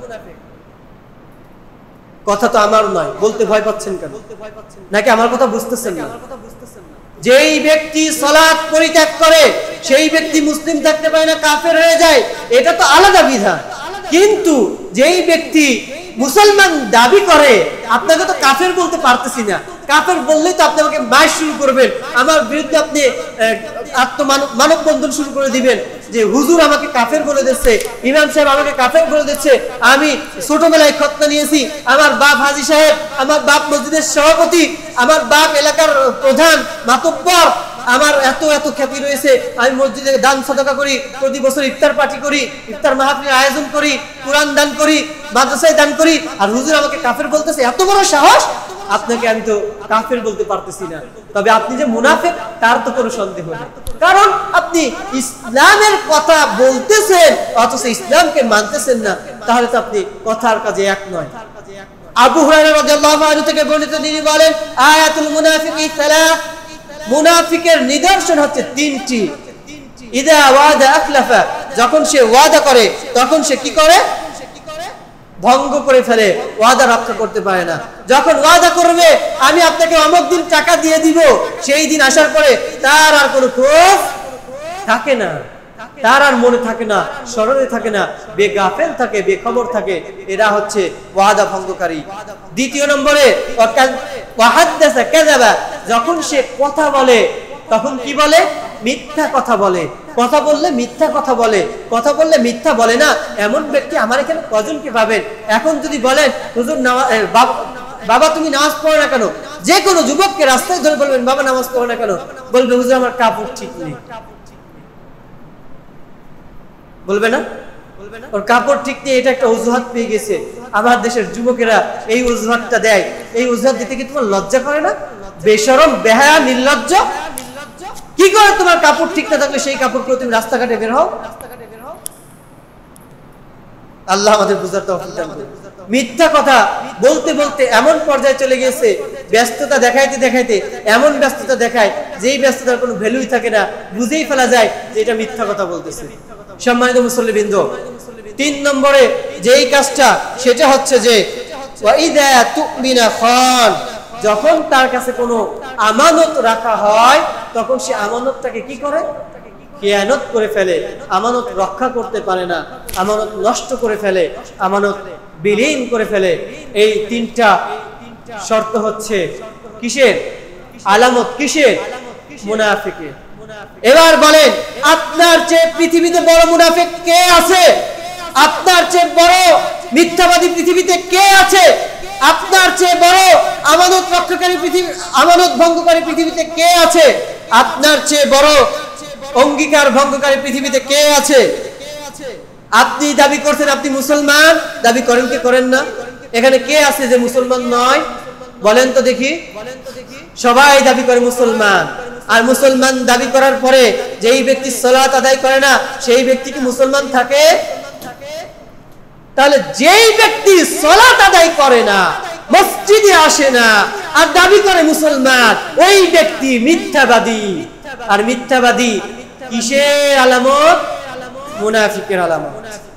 কথা তো আমার নয়, বলতে ভয় পাচ্ছেন কেন? নাকি আমার কথা বুঝতেছেন না? যেই ব্যক্তি সালাত পরিত্যাগ করে সেই ব্যক্তি মুসলিম থাকতে পারে না, কাফের হয়ে যায়, এটা তো আলাদা বিধান। কিন্তু যেই ব্যক্তি মুসলমান দাবি করে, আপনাকে তো কাফের বলতে পারতেছি না, কাফের বললেই তো আপনি আমাকে মার শুরু করবেন, আমার বিরুদ্ধে আপনি মানববন্ধন শুরু করে দিবেন যে হুজুর আমাকে কাফের বলে দিচ্ছে, ইমাম সাহেব আমাকে কাফের বলে দিচ্ছে, আমি ছোটবেলায় খতনা নিয়েছি, আমার বাপ হাজী সাহেব, আমার বাপ মসজিদের সভাপতি, আমার বাপ এলাকার প্রধান মাতব্বর, আমার এত এত খ্যাতি রয়েছে, আমি মসজিদে দান সাদাকা করি, প্রতি বছর ইফতার পার্টি করি, ইফতার মাহফিলের আয়োজন করি, কুরআন দান করি, মাদ্রাসায় দান করি, আর হুজুর আমাকে কাফের বলতেছে। এত বড় সাহস! আপনাকে আমি তো কাফের বলতে পারতেছি না, তবে আপনি যে মুনাফিক তার তো কোনো সন্দেহ নেই, কারণ আপনি ইসলামের কথা বলতেছেন অথচ ইসলামকে মানতেছেন না, তাহলে তো আপনি কথার কাজে এক নয়। আবু হুরায়রা রাদিয়াল্লাহু আনহু থেকে বর্ণিত, তিনি বলেন আয়াতুল মুনাফিকি সালাস, মুনাফিকের নিদর্শন হচ্ছে তিনটি। ইদা ওয়াদা আখলাফা, যখন সে ওয়াদা করে তখন সে কি করে? ভঙ্গ করে ফেলে, ওয়াদা রক্ষা করতে পারে না। যখন ওয়াদা করবে আমি আপনাকে অমুক দিন টাকা দিয়ে দিব, সেই দিন আসার পরে তার আর কোনো খোঁজ থাকে না, তার আর মনে থাকে না, স্মরণে থাকে না, বেগাফেল থাকে, বেখবর থাকে। এরা হচ্ছে ওয়াদা ভঙ্গকারী। দ্বিতীয় নম্বরে ওয়াহাদ্দাসা কাযাবা, যখন সে কথা বলে তখন কি বলে? মিথ্যা কথা বলে। কথা বললে মিথ্যা কথা বলে, কথা বললে মিথ্যা বলে না, এমন ব্যক্তি আমার এখানে কজনকে পাবেন? এখন যদি বলেন হুজুর বাবা তুমি নামাজ পড়ো না কেন, যে কোনো যুবককে রাস্তায় ধরে বলবেন বাবা নামাজ পড়ো না কেন, বলবে হুজুর আমার কাপড় ঠিক নেই। বলবে না? ওর কাপড় ঠিক নেই, এটা একটা অজুহাত পেয়ে গেছে। আমার দেশের যুবকেরা এই অজুহাতটা দেয়। এই অজুহাত দিতে কি তোমার লজ্জা করে না? বেশরম, বেহায়া, নির্লজ্জ। কি করে তোমার কাপড় ঠিক না থাকলে সেই কাপড় পরে তুমি রাস্তাঘাটে বের হও? আল্লাহ আমাদের বুঝার তৌফিক দান করুন। মিথ্যা কথা বলতে বলতে এমন পর্যায়ে চলে গেছে, ব্যস্ততা দেখাইতে দেখাইতে এমন ব্যস্ততা দেখায় যেই ব্যস্ততার কোনো ভ্যালুই থাকে না, বুঝেই ফেলা যায় যে এটা মিথ্যা কথা বলতেছে। সম্মানিত মুসল্লিবৃন্দ, তিন নম্বরে যেই কাজটা সেটা হচ্ছে যে ওয়াইদা তুমিনা খান, যখন তার কাছে কোনো আমানত রাখা হয় তখন সে আমানতটাকে কি করে? খেয়ানত করে ফেলে, আমানত রক্ষা করতে পারে না, আমানত নষ্ট করে ফেলে, আমানত বিলীন করে ফেলে। এই তিনটা শর্ত হচ্ছে কিসের আলামত? কিসের? মুনাফিকের। এবার বলেন, আপনার চেয়ে পৃথিবীতে বড় মুনাফিক কে আছে? আপনার চেয়ে বড় মিথ্যাবাদী পৃথিবীতে কে আছে? আপনার চেয়ে বড় আমানত রক্ষাকারী পৃথিবী, আমানত ভঙ্গকারী পৃথিবীতে কে আছে? আপনার চেয়ে বড় অঙ্গীকার ভঙ্গকারী পৃথিবীতে কে আছে? আপনি দাবি করছেন আপনি মুসলমান, দাবি করেন কি করেন না? এখানে কে আছে যে মুসলমান নয়? বলেন তো দেখি। সবাই দাবি করে মুসলমান। আর মুসলমান দাবি করার পরে যেই ব্যক্তি সালাত আদায় করে না সেই ব্যক্তি কি মুসলমান থাকে? তাহলে যেই ব্যক্তি সালাত আদায় করে না, মসজিদে আসে না, আর দাবি করে মুসলমান, ওই ব্যক্তি মিথ্যাবাদী। আর মিথ্যাবাদী কিসের আলামত? মুনাফিকের আলামত।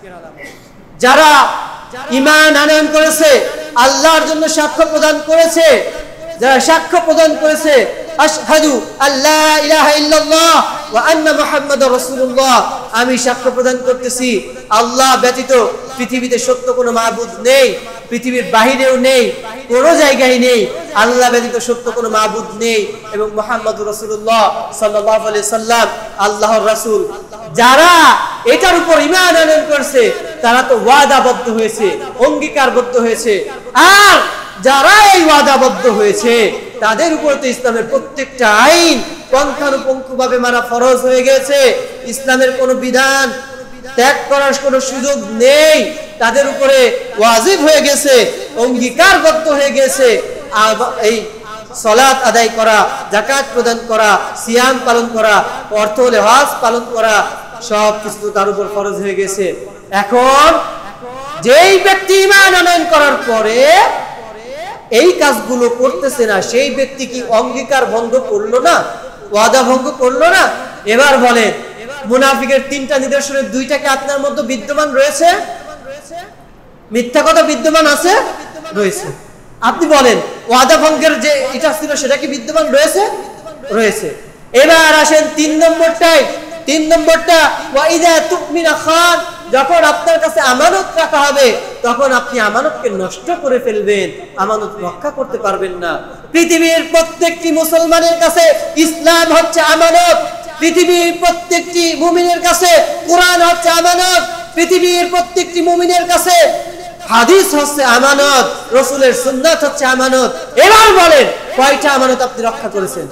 যারা ঈমান আনয়ন করেছে, আল্লাহর জন্য সাক্ষ্য প্রদান করেছে, যারা সাক্ষ্য প্রদান করেছে আশহাদু আল্লা ইলাহা ইল্লাল্লাহ ওয়া আন্না মুহাম্মাদুর রাসূলুল্লাহ, আমি সাক্ষ্য প্রদান করতেছি আল্লাহ ব্যতীত পৃথিবীতে সত্য কোনো মাবুদ নেই, পৃথিবীর বাহিরেও নেই, কোনো জায়গায় নেই, আল্লাহ ব্যতীত সত্য কোনো মাবুদ নেই, এবং মুহাম্মাদুর রাসূলুল্লাহ সাল্লাল্লাহু আলাইহি সাল্লাম আল্লাহর রাসূল। যারা এটার উপর ঈমান আনয়ন করছে তারা তো ওয়াদাবদ্ধ হয়েছে, অঙ্গীকারবদ্ধ হয়েছে। আর যারা এই ওয়াদাবদ্ধ হয়েছে তাদের উপর তো ইসলামের প্রত্যেকটা আইন পঙ্খানুপুঙ্খভাবে মানা ফরজ হয়ে গেছে। ইসলামের কোনো বিধান ত্যাগ করার কোনো সুযোগ নেই, তাদের উপরে ওয়াজিব হয়ে গেছে, অঙ্গীকারবদ্ধ হয়ে গেছে। এই সালাত আদায় করা, যাকাত প্রদান করা, সিয়াম পালন করা, অর্থ হলে হজ পালন করা, সব কিছু তার উপর ফরজ হয়ে গেছে। এখন যেই ব্যক্তি ঈমান আনয়ন করার পরে এই কাজগুলো করতেছে না, সেই ব্যক্তি কি অঙ্গীকার ভঙ্গ করলো না? ওয়াদা ভঙ্গ করলো না? এবার বলেন, মুনাফিকের তিনটা নিদর্শনের দুইটাকে আপনার মধ্যে বিদ্যমান রয়েছে? মিথ্যা কথা বিদ্যমান আছে? রয়েছে। আপনি বলেন ওয়াদা ভঙ্গের যে এটা ছিল সেটা কি বিদ্যমান রয়েছে? রয়েছে। এবার আসেন তিন নম্বরটাই। তিন নম্বরটা ওয়াইদা তুমিনা খান, যখন আপনার কাছে আমানত রাখা হবে তখন আপনি আমানতকে নষ্ট করে ফেলবেন, আমানত রক্ষা করতে পারবেন না। পৃথিবীর প্রত্যেকটি মুসলমানের কাছে ইসলাম হচ্ছে আমানত, পৃথিবীর প্রত্যেকটি মুমিনের কাছে কোরআন হচ্ছে আমানত, পৃথিবীর প্রত্যেকটি মুমিনের কাছে হাদিস হচ্ছে আমানত, রাসূলের সুন্নাত হচ্ছে আমানত। এবার বলেন কয়টা আমানত আপনি রক্ষা করেছেন?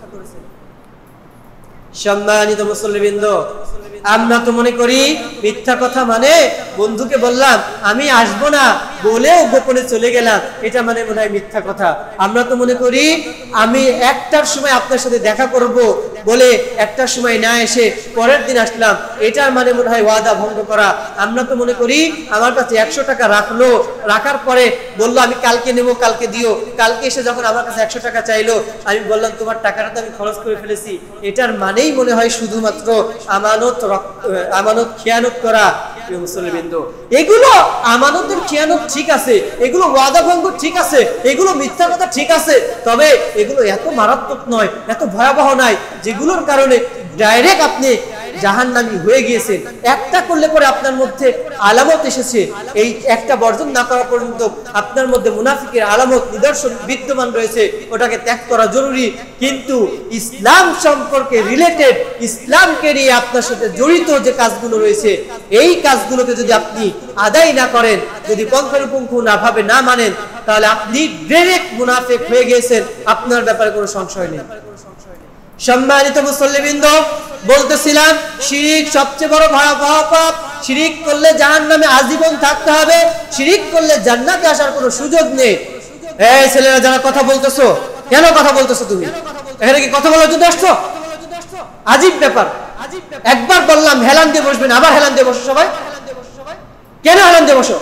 সম্মানিত মুসল্লিবৃন্দ, আমরা তো মনে করি মিথ্যা কথা মানে বন্ধুকে বললাম আমি আসবো না বলেও গোপনে চলে গেলাম, এটা মানে মনে হয় মিথ্যা কথা। আমরা তো মনে করি আমি একটার সময় আপনার সাথে দেখা করব বলে একটার সময় না এসে পরের দিন আসলাম, এটার মানে মনে হয় ওয়াদা ভঙ্গ করা। আমরা তো মনে করি আমার কাছে একশো টাকা রাখলো, রাখার পরে বললো আমি কালকে নেবো, কালকে দিও, কালকে এসে যখন আমার কাছে একশো টাকা চাইলো আমি বললাম তোমার টাকাটা তো আমি খরচ করে ফেলেছি, এটার মানেই মনে হয় শুধুমাত্র আমানত আমানত খেয়ানত করা। মুসলিমবৃন্দ, এগুলো আমানতের খেয়ানত ঠিক আছে, এগুলো ওয়াদা ভঙ্গ ঠিক আছে, এগুলো মিথ্যা কথা ঠিক আছে, তবে এগুলো এত মারাত্মক নয়, এত ভয়াবহ নয় যেগুলোর কারণে ডাইরেক্ট আপনি জাহান্নামী হয়ে গিয়েছেন। একটা করলে পরে আপনার মধ্যে আলামত এসেছে, এই একটা বর্জন না করা পর্যন্ত আপনার মধ্যে মুনাফিকের আলামত নিদর্শন বিদ্যমান রয়েছে, ওটাকে ত্যাগ করা জরুরি। কিন্তু ইসলাম সম্পর্কে রিলেটেড, ইসলামকে নিয়ে আপনার সাথে জড়িত যে কাজগুলো রয়েছে এই কাজগুলোকে যদি আপনি আদায় না করেন, যদি পঙ্খানুপুঙ্খ না ভাবে না মানেন, তাহলে আপনি ডাইরেক্ট মুনাফিক হয়ে গিয়েছেন, আপনার ব্যাপারে কোনো সংশয় নেই। সম্মানিত মুসল্লিবৃন্দ, বলতেছিলাম শিরিক সবচেয়ে বড় ভয়াবহ পাপ। শিরিক করলে জাহান্নামে আজীবন থাকতে হবে। শিরিক করলে জান্নাতে আসার কোনো সুযোগ নেই। এই ছেলেরা যারা কথা বলতেছো, কেন কথা বলতেছো? তুমি এখানে কি কথা বলার জন্য আসছো? আজীব ব্যাপার। একবার বললাম হেলান দিয়ে বসবেন, আবার হেলান দিয়ে বসো সবাই। কেন হেলান দিয়ে বসো?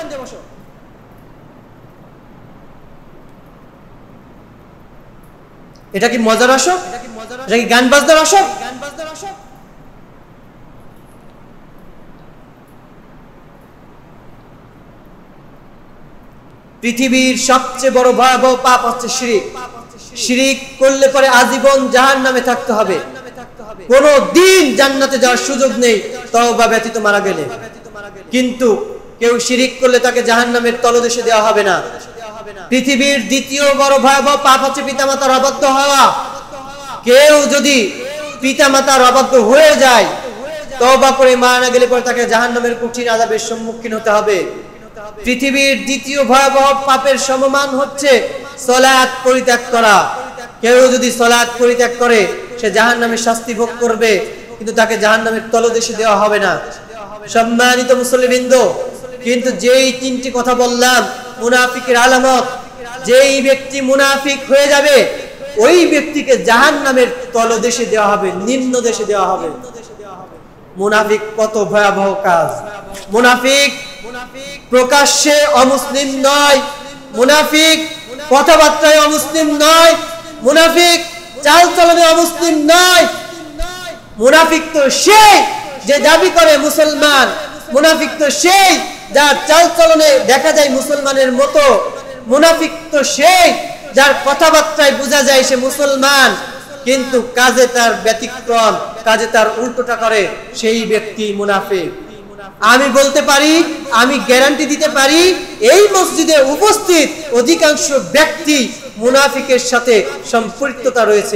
এটা কি মজার আসো? এটা কি গান বাজনার আসো? পৃথিবীর সবচেয়ে বড় ভয়াবহ পাপ হচ্ছে শিরিক। শিরিক করলে পরে আজীবন জাহান্নামে থাকতে হবে। কোনো দিন জান্নাতে যাওয়ার সুযোগ নেই তওবা ব্যতীত মারা গেলে। কিন্তু কেউ শিরিক করলে তাকে জাহান্নামের তলদেশে দেওয়া হবে না। পৃথিবীর দ্বিতীয় বড় ভয়াবহ পাপ হচ্ছে পিতামাতার অবাধ্য হওয়া। কেউ যদি পিতামাতার অবাধ্য হয়ে যায়, তওবা করে মারা না গেলে পরে তাকে জাহান্নামের কঠিন আযাবের সম্মুখীন হতে হবে। পৃথিবীর দ্বিতীয় ভয়াবহ পাপের সমমান হচ্ছে সালাত পরিত্যাগ করা। কেউ যদি সালাত পরিত্যাগ করে সে জাহান্নামের শাস্তি ভোগ করবে, কিন্তু তাকে জাহান্নামের তলদেশে দেওয়া হবে না। সম্মানিত মুসল্লিবৃন্দ, কিন্তু যেই তিনটি কথা বললাম মুনাফিকের আলামত, যেই ব্যক্তি মুনাফিক হয়ে যাবে ওই ব্যক্তিকে জাহান্নামের তলদেশে দেওয়া হবে, নিম্ন দেশে দেওয়া হবে। মুনাফিক কত ভয়াবহ কাজ! মুনাফিক প্রকাশ্যে অমুসলিম নয়, মুনাফিক কথাবার্তায় অমুসলিম নয়, মুনাফিক চালচলনে অমুসলিম নয়। মুনাফিক তো সেই যে দাবি করে মুসলমান, মুনাফিক তো সেই যার চালচলনে দেখা যায় মুসলমানের মতো, মুনাফিক তো সেই যার কথাবার্তায় বোঝা যায় সে মুসলমান, কিন্তু কাজে তার ব্যতিক্রম, কাজে তার উল্টোটা করে, সেই ব্যক্তি মুনাফিক। আমি বলতে পারি, আমি গ্যারান্টি দিতে পারি, এই মসজিদে উপস্থিত অধিকাংশ ব্যক্তি মুনাফিকের সাথে সম্পৃক্ততা রয়েছে।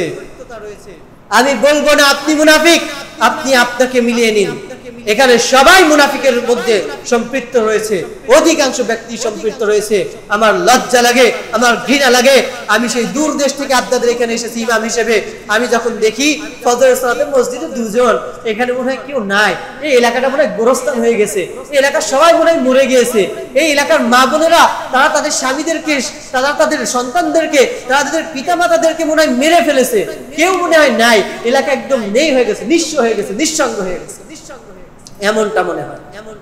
আমি বলবো না আপনি মুনাফিক, আপনি আপনাকে মিলিয়ে নিন। এখানে সবাই মুনাফিকের মধ্যে সম্পৃক্ত রয়েছে, অধিকাংশ ব্যক্তি সম্পৃক্ত রয়েছে। আমার লজ্জা লাগে, আমার ঘৃণা লাগে। আমি সেই দূর দেশ থেকে আপনাদের এখানে এসেছি ইমাম হিসেবে। আমি যখন দেখি ফজরের সালাতে মসজিদে দুজন, এখানে মনে হয় কেউ নাই, এই এলাকাটা মনে হয় গোরস্থান হয়ে গেছে, এই এলাকার সবাই মনে হয় মরে গিয়েছে। এই এলাকার মা বোনেরা তারা তাদের স্বামীদেরকে, তারা তাদের সন্তানদেরকে, তারা তাদের পিতা মাতাদেরকে মনে হয় মেরে ফেলেছে, কেউ মনে হয় নাই, এলাকা একদম নেই হয়ে গেছে, নিঃস্ব হয়ে গেছে, নিঃসঙ্গ হয়ে গেছে, এমনটা মনে হয়।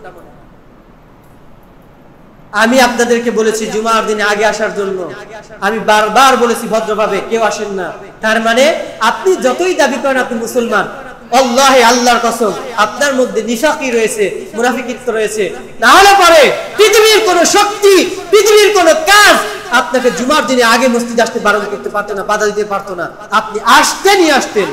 আমি আপনাদেরকে বলেছি জুমার দিনে আগে আসার জন্য, আমি বারবার বলেছি ভদ্রভাবে কেউ আসেন না। তার মানে আপনি যতই দাবি করেন আপনি মুসলমান, আল্লাহে আল্লাহর কসম আপনার মধ্যে নিফাকি রয়েছে, মুনাফিকিত্ব রয়েছে। তাহলে পরে পৃথিবীর কোন শক্তি, পৃথিবীর কোন কাজ আপনাকে জুমার দিনে আগে মসজিদে আসতে বারণ করতে পারতো না, বাধা দিতে পারতো না। আপনি আসতেনই আসতেন।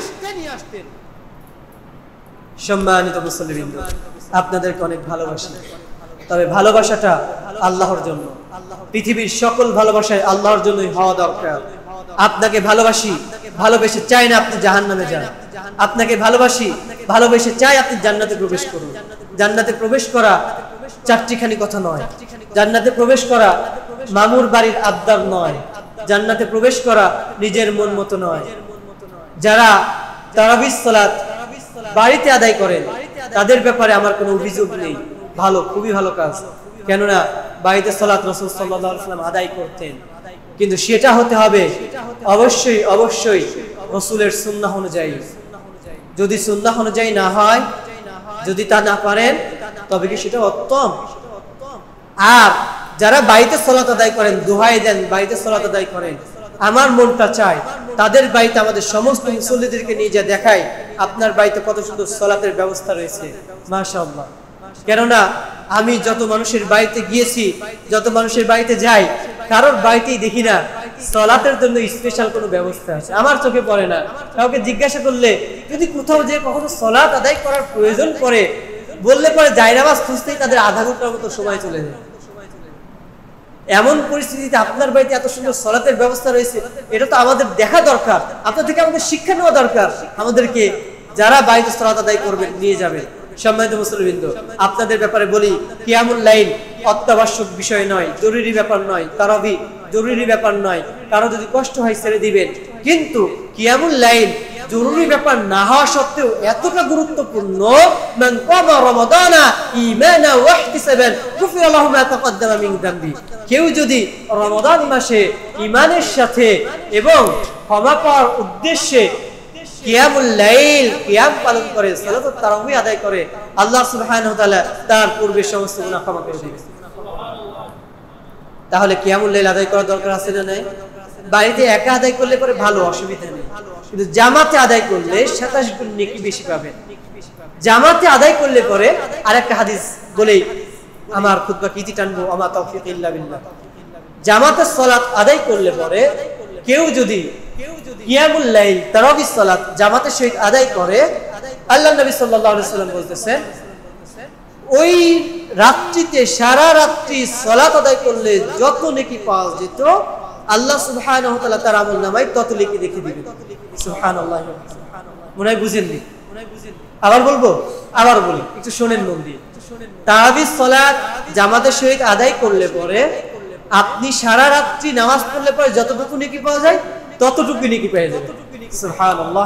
সম্মানিত মুসল্লিবৃন্দ, আপনাদেরকে অনেক ভালোবাসি, তবে ভালোবাসাটা আল্লাহর জন্য। পৃথিবীর সকল ভালোবাসায় আল্লাহর জন্যই হওয়া দরকার। আপনাকে ভালোবাসি, ভালোবেসে চাই না আপনি জাহান্নামে যান। আপনাকে ভালোবাসি, ভালোবেসে চাই আপনি জান্নাতে প্রবেশ করুন। জান্নাতে প্রবেশ করা চারটিখানি কথা নয়, জান্নাতে প্রবেশ করা মামুর বাড়ির আবদার নয়, জান্নাতে প্রবেশ করা নিজের মন মতো নয়। যারা তারাবির সালাত বাড়িতে আদায় করেন তাদের ব্যাপারে আমার কোনো অভিযোগ নেই, ভালো, খুবই ভালো কাজ। কেননা বাড়িতে সালাত রাসূল সাল্লাল্লাহু আলাইহি ওয়াসাল্লাম আদায় করতেন, কিন্তু সেটা হতে হবে অবশ্যই অবশ্যই রাসূলের সুন্নাহ অনুযায়ী। যদি সুন্নাহ অনুযায়ী না হয়, যদি তা না পারেন, তবে কি সেটা উত্তম। আর যারা বাড়িতে সালাত আদায় করেন, দোহাই দেন, বাড়িতে সালাত আদায় করেন, আমার মনটা চায় তাদের বাড়িতে আমাদের সমস্ত মুসল্লিদেরকে নিয়ে যা দেখায় আপনার বাড়িতে কত সুন্দর সালাতের ব্যবস্থা রয়েছে, মাশাআল্লাহ। কেননা আমি যত মানুষের বাড়িতে গিয়েছি, যত মানুষের বাড়িতে যাই, কারোর বাড়িতেই দেখি না সালাতের জন্য স্পেশাল কোনো ব্যবস্থা আছে, আমার চোখে পড়ে না। কাউকে জিজ্ঞাসা করলে যদি কোথাও যে কখনো সালাত আদায় করার প্রয়োজন পড়ে, বললে পরে জায়নামাজ খুঁজতেই তাদের আধা ঘন্টার মতো সময় চলে যায়। এমন পরিস্থিতিতে আপনার বাড়িতে এত সুন্দর সালাতের ব্যবস্থা রয়েছে, এটা তো আমাদের দেখা দরকার, আপনার থেকে আমাদের শিক্ষা নেওয়া দরকার। আমাদেরকে যারা বাড়িতে সালাত আদায় করবেন নিয়ে যাবেন। সম্মানিত মুসলিমবৃন্দ, আপনাদের ব্যাপারে বলি, কিয়ামুল লাইল অত্যাবশ্যক বিষয় নয়, জরুরি ব্যাপার নয়, তারাবি জরুরি ব্যাপার নয়, কারো যদি কষ্ট হয় ছেড়ে দিবেন, কিন্তু কিয়ামুল লাইল জরুরি ব্যাপার না হওয়া সত্ত্বেও এতটা গুরুত্বপূর্ণ, মান কামা রমাদানা ঈমানান ওয়া ইহতিসাবান গুফিরা লাহু মা তাকদ্দামা মিন যামবি। কেউ যদি রমাদান মাসে ঈমানের সাথে এবং ক্ষমা পাওয়ার উদ্দেশ্যে কিয়ামুল লাইল কিয়াম পালন করে, সালাতুত তারাউই আদায় করে, আল্লাহ সুবহানাহু ওয়া তাআলা তার পূর্বের সমস্ত গুনাহ ক্ষমা করে দিবেন। তাহলে কিয়ামুল লাইল আদায় করার দরকার আছে না নাই? বাড়িতে একা আদায় করলে পরে ভালো, অসুবিধা নেই, কিন্তু জামাতে আদায় করলে সাতাশ গুণ নেকি বেশি পাবেন। জামাতে আদায় করলে পরে আরেকটা হাদিস বলেই আমার খুতবা কিতি টানবো, আমা তাওফীক ইল্লা বিল্লাহ। জামাতে সালাত আদায় করলে পরে কেউ যদি কিয়ামুল লাইল তারাবির সালাত জামাতের সহিত আদায় করে, আল্লাহ নবী সাল্লাল্লাহু আলাইহি ওয়াসাল্লাম বলতেছেন ওই রাত্রিতে সারা রাত্রি সালাত আদায় করলে যত নেকি পাওয়া যেত আল্লাহ সুবহানাহু ওয়া তাআলা তার আমলনামায় তত নেকি রেখে দিবেন। সুবহানাল্লাহ। মনে হয় বুঝেননি? আবার বলবো, আবার বলি, একটু শোনেন মন দিয়ে। তারাবির সালাত জামাতের সহিত আদায় করলে পরে আপনি সারা রাত্রি নামাজ পড়লে পরে যতটুকু নেকি পাওয়া যায় ততটুকু নেকি পেয়ে যাবেন। সুবহানাল্লাহ।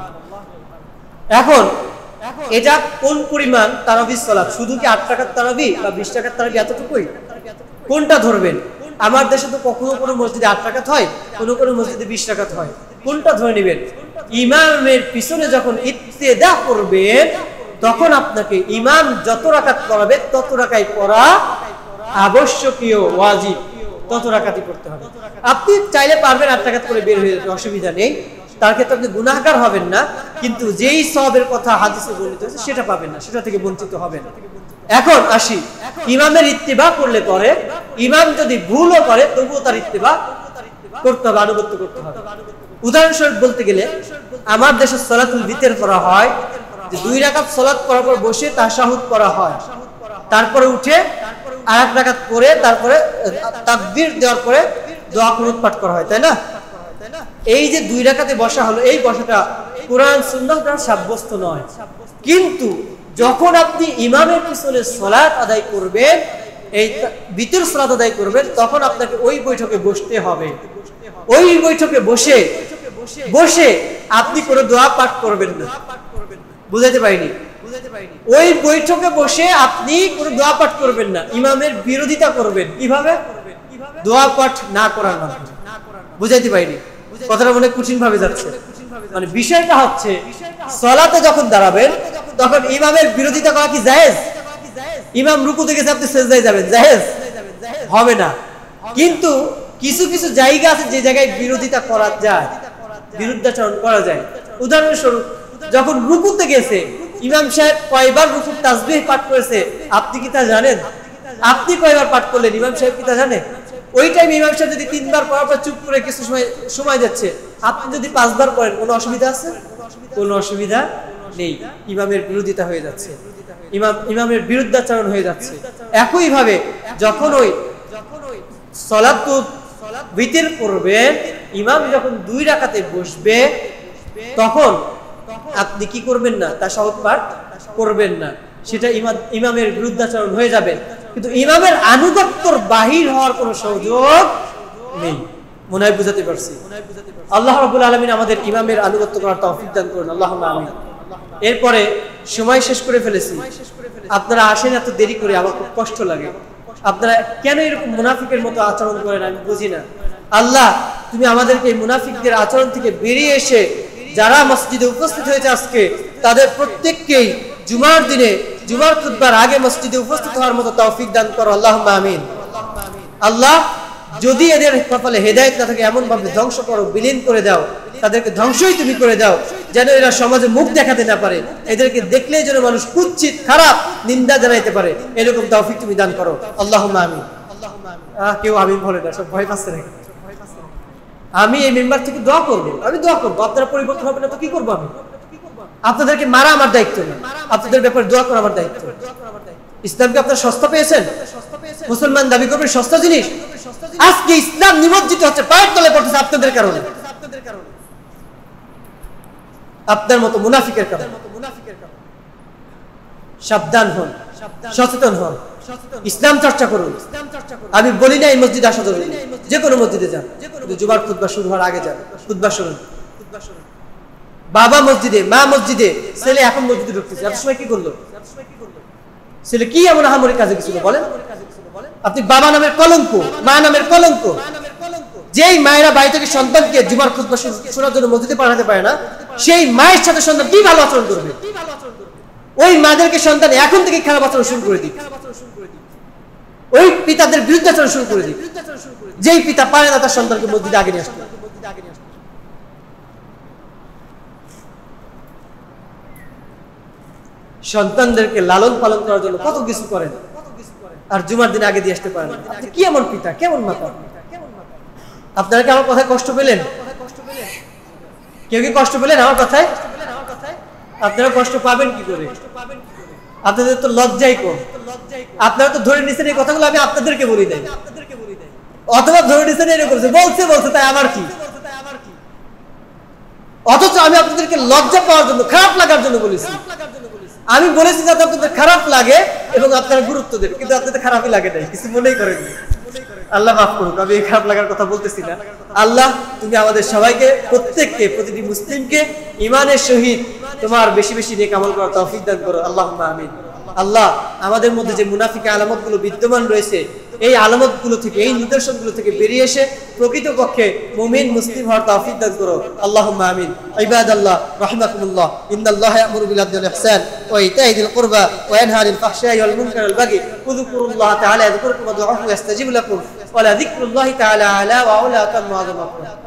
এখন এটা কোন পরিমাণ তারাবির সালাত? শুধু কি আট টাকার তারাবি বা বিশ টাকার তারাবি এতটুকুই? কোনটা ধরবেন? আমার দেশে তো কখনো কোনো মসজিদে আট টাকাত হয়, কোনো কোনো মসজিদে বিশ টাকাত হয়। কোনটা ধরে নেবেন? ইমামের পিছনে যখন ইক্তেদা করবেন তখন আপনাকে ইমাম যত রাকাত পড়াবে তত রাকাই পড়া আবশ্যকীয়, ওয়াজিব, তত রাকাতই পড়তে হবে। আপনি চাইলে পারবেন আট টাকাত করে বের হয়ে যেতে, অসুবিধা নেই, তার ক্ষেত্রে আপনি গুনাহগার হবেন না, কিন্তু যেই সওয়াবের কথা হাদিসে বর্ণিত হয়েছে সেটা পাবেন না, সেটা থেকে বঞ্চিত হবেন। এখন আসি, ইমামের ইত্তিবা করলে পরে ইমাম যদি ভুলও করে তবুও তার ইত্তিবা করতে হবে, আনুগত্য করতে হবে। উদাহরণস্বরূপ বলতে গেলে আমার দেশে সালাতুল বিতর করা হয় যে দুই রাকাত সালাত করার পর বসে তাশাহুদ করা হয়, তারপরে উঠে আর এক রাকাত পড়ে তারপরে তাকবীর দেওয়ার পরে দোয়া কুনুত পাঠ করা হয়, তাই না? এই যে দুই রাকাতে বসা হলো, এই বসাটা কোরআন সুন্নাহ দ্বারা সাব্যস্ত নয়, কিন্তু যখন আপনি ইমামের পিছনে সালাত আদায় করবেন, এই বিতর সালাত আদায় করবেন, তখন আপনাকে ওই বৈঠকে বসতে হবে। ওই বৈঠকে বসে বসে আপনি কোনো দোয়া পাঠ করবেন না। বুঝাতে পারিনি? ওই বৈঠকে বসে আপনি কোনো দোয়া পাঠ করবেন না, ইমামের বিরোধিতা করবেন। কিভাবে? দোয়া পাঠ না করার মাধ্যমে। বুঝাইতে পারিনি? কথাটা মনে কঠিন ভাবে যাচ্ছে। মানে বিষয়টা হচ্ছে সালাতে যখন দাঁড়াবেন তখন ইমামের বিরোধিতা করা কি জায়েজ? ইমাম রুকুতে গেছে আপনি সিজদায় যাবেন, জায়েজ হবে না। কিন্তু কিছু কিছু জায়গা আছে যে জায়গায় বিরোধিতা করা যায়, বিরুদ্ধাচরণ করা যায়। উদাহরণস্বরূপ যখন রুকুতে গেছে ইমাম সাহেব কয়বার রুকুর তাসবিহ পাঠ করেছে আপনি কি তা জানেন? আপনি কয়বার পাঠ করলেন ইমাম সাহেব কি তা জানেন? ওই টাইম ইমাম সাহেব যদি তিনবার পড়ার পর চুপ করে কিছু সময় সময় যাচ্ছে, আপনি যদি পাঁচবার পড়েন কোনো অসুবিধা আছে? কোনো অসুবিধা নেই। ইমামের বিরোধিতা হয়ে যাচ্ছে, ইমাম ইমামের বিরুদ্ধাচরণ হয়ে যাচ্ছে। একই ভাবে যখন ওই সালাতুল বিতর করবেন, ইমাম যখন দুই রাকাতে বসবে তখন আপনি কি করবেন না? তাশাহুদ পাঠ করবেন না, সেটা ইমাম ইমামের বিরুদ্ধাচরণ হয়ে যাবে। কিন্তু ইমামের আনুগত্যর বাহির হওয়ার কোনো সুযোগ নেই। মনে হয় বুঝাতে পারছি? আল্লাহ রাব্বুল আলামিন আমাদের ইমামের আনুগত্য করার তৌফিক দান করুন, আল্লাহুম্মা আমিন। এরপরে সময় শেষ করে ফেলেছি, আপনারা আসেন এত দেরি করে, আমার খুব কষ্ট লাগে। আপনারা কেন এরকম মুনাফিকের মতো আচরণ করেন আমি বুঝি না। আল্লাহ তুমি আমাদেরকে মুনাফিকদের আচরণ থেকে বেরিয়ে এসে যারা মসজিদে উপস্থিত হয়েছে আজকে তাদের প্রত্যেককেই জুমার দিনে জুমার খুতবার আগে মসজিদে উপস্থিত হওয়ার মতো তৌফিক দান করো, আল্লাহুম্মা আমিন। আল্লাহ যদি এদের কপালে হেদায়েত না থাকে এমন ভাবে ধ্বংস করো, বিলীন করে দাও, তাদেরকে ধ্বংসই তুমি করে দাও, যেন এরা সমাজে মুখ দেখাতে না পারে, এদেরকে দেখলেই যেন মানুষ কুৎসিত খারাপ নিন্দা জানাইতে পারে, এরকম তৌফিক তুমি দান করো, আল্লাহুম্মা আমিন। আহ কেউ আমিন বলে না, সব ভয় পাচ্ছে নাকি? আমি এই মেম্বার থেকে দোয়া করবো, আমি দোয়া করবো, আপনারা পরিবর্তন হবে না তো কি করবো? আমি আপনাদেরকে মারা আমার দায়িত্ব না, আপনাদের ব্যাপারে দোয়া করা আমার দায়িত্ব। ইসলামকে আপনারা সস্তা পেয়েছেন? মুসলমান দাবি করবেন সস্তা জিনিস? আজকে ইসলাম নিমজ্জিত হচ্ছে, পায়ের তলে পড়তেছে আপনাদের কারণে, আপনার মতো মুনাফিকের কারণে। সাবধান হন, সচেতন হন, ইসলাম চর্চা করুন। আমি বলি না এই মসজিদে আসা জরুরি, যে কোনো মসজিদে যান, জুমার খুতবা শুরু হওয়ার আগে যান, খুতবা শুনুন। বাবা মসজিদে, মা মসজিদে, ছেলে এখন মসজিদে ঢুকতেছে। এত সময় কি করলো? ছেলে কি এমন আহামরি কাজে গেছিল বলেন? আপনি বাবা নামের কলঙ্ক, মা নামের কলঙ্ক। যেই মায়েরা বাড়ি থেকে সন্তানকে জুমার খুতবা শোনার জন্য মসজিদে পাঠাতে পারে না, সেই মায়ের সাথে সন্তান কি ভালো আচরণ করবে? ওই মাদেরকে সন্তান এখন থেকে খারাপ আচরণ শুরু করে দিক, ওই পিতাদের বিরুদ্ধে আচরণ শুরু করে দিক, যেই পিতা পারে না তার সন্তানকে মসজিদে আগে নিয়ে আসতে। সন্তানদেরকে লালন পালন করার জন্য কত কিছু করেন, আর জুমার দিন আগে দিয়ে আসতে পারেন। আপনি কি এমন পিতা, কেমন মাতা? আপনারা কি আমার কথায় কষ্ট পেলেন? কেউ কি কষ্ট পেলেন আমার কথায়? আপনারা কষ্ট পাবেন কি করে? আপনাদের তো লজ্জাই কম। আপনারা তো ধরে নিচ্ছেন এই কথাগুলো আমি আপনাদেরকে বলি নাই, অথবা ধরে নিচ্ছেন এরকম বলছে বলছে তাই আমার কি, অথচ আমি আপনাদেরকে লজ্জা পাওয়ার জন্য, খারাপ লাগার জন্য বলেছি। আমি বলেছি যাতে আপনাদের খারাপ লাগে এবং আপনারা গুরুত্ব দেন, কিন্তু আপনাদের খারাপই লাগে নাই, কিছু মনেই করেননি। আল্লাহ মাফ করুক, আমি এই খারাপ লাগার কথা বলতেছি না। আল্লাহ তুমি আমাদের সবাইকে, প্রত্যেককে, প্রতিটি মুসলিমকে ঈমানের সহিত তোমার বেশি বেশি নেক আমল করার তৌফিক দান করো, আল্লাহুম্মা আমিন। আল্লাহ আমাদের মধ্যে যে মুনাফিকের আলামতগুলো বিদ্যমান রয়েছে, এই আলামতগুলো থেকে, এই নিদর্শনগুলো থেকে বেরিয়ে এসে প্রকৃতপক্ষে মুমিন মুসলিম হওয়ার তৌফিক দান করো, আল্লাহুম্মা আমিন। ইবাদাল্লাহ রাহিমাকুমুল্লাহ, ইন্নাল্লাহা ইয়া'মুরু বিল আদলি ওয়াল ইহসান ওয়া ইতা'i যিল কুরবা ওয়া ইয়ানহা আনিল ফাহশা'i ওয়াল মুনকারি ওয়াল বাগি উযকুরুল্লাহা তাআলা ইয়াযকুরকুম ওয়া দু'উহু ইয়াস্তাজিব লাকুম ওয়া লা যিকরুল্লাহি তাআলা আলা ওয়া আলা কাম ওয়া আযম।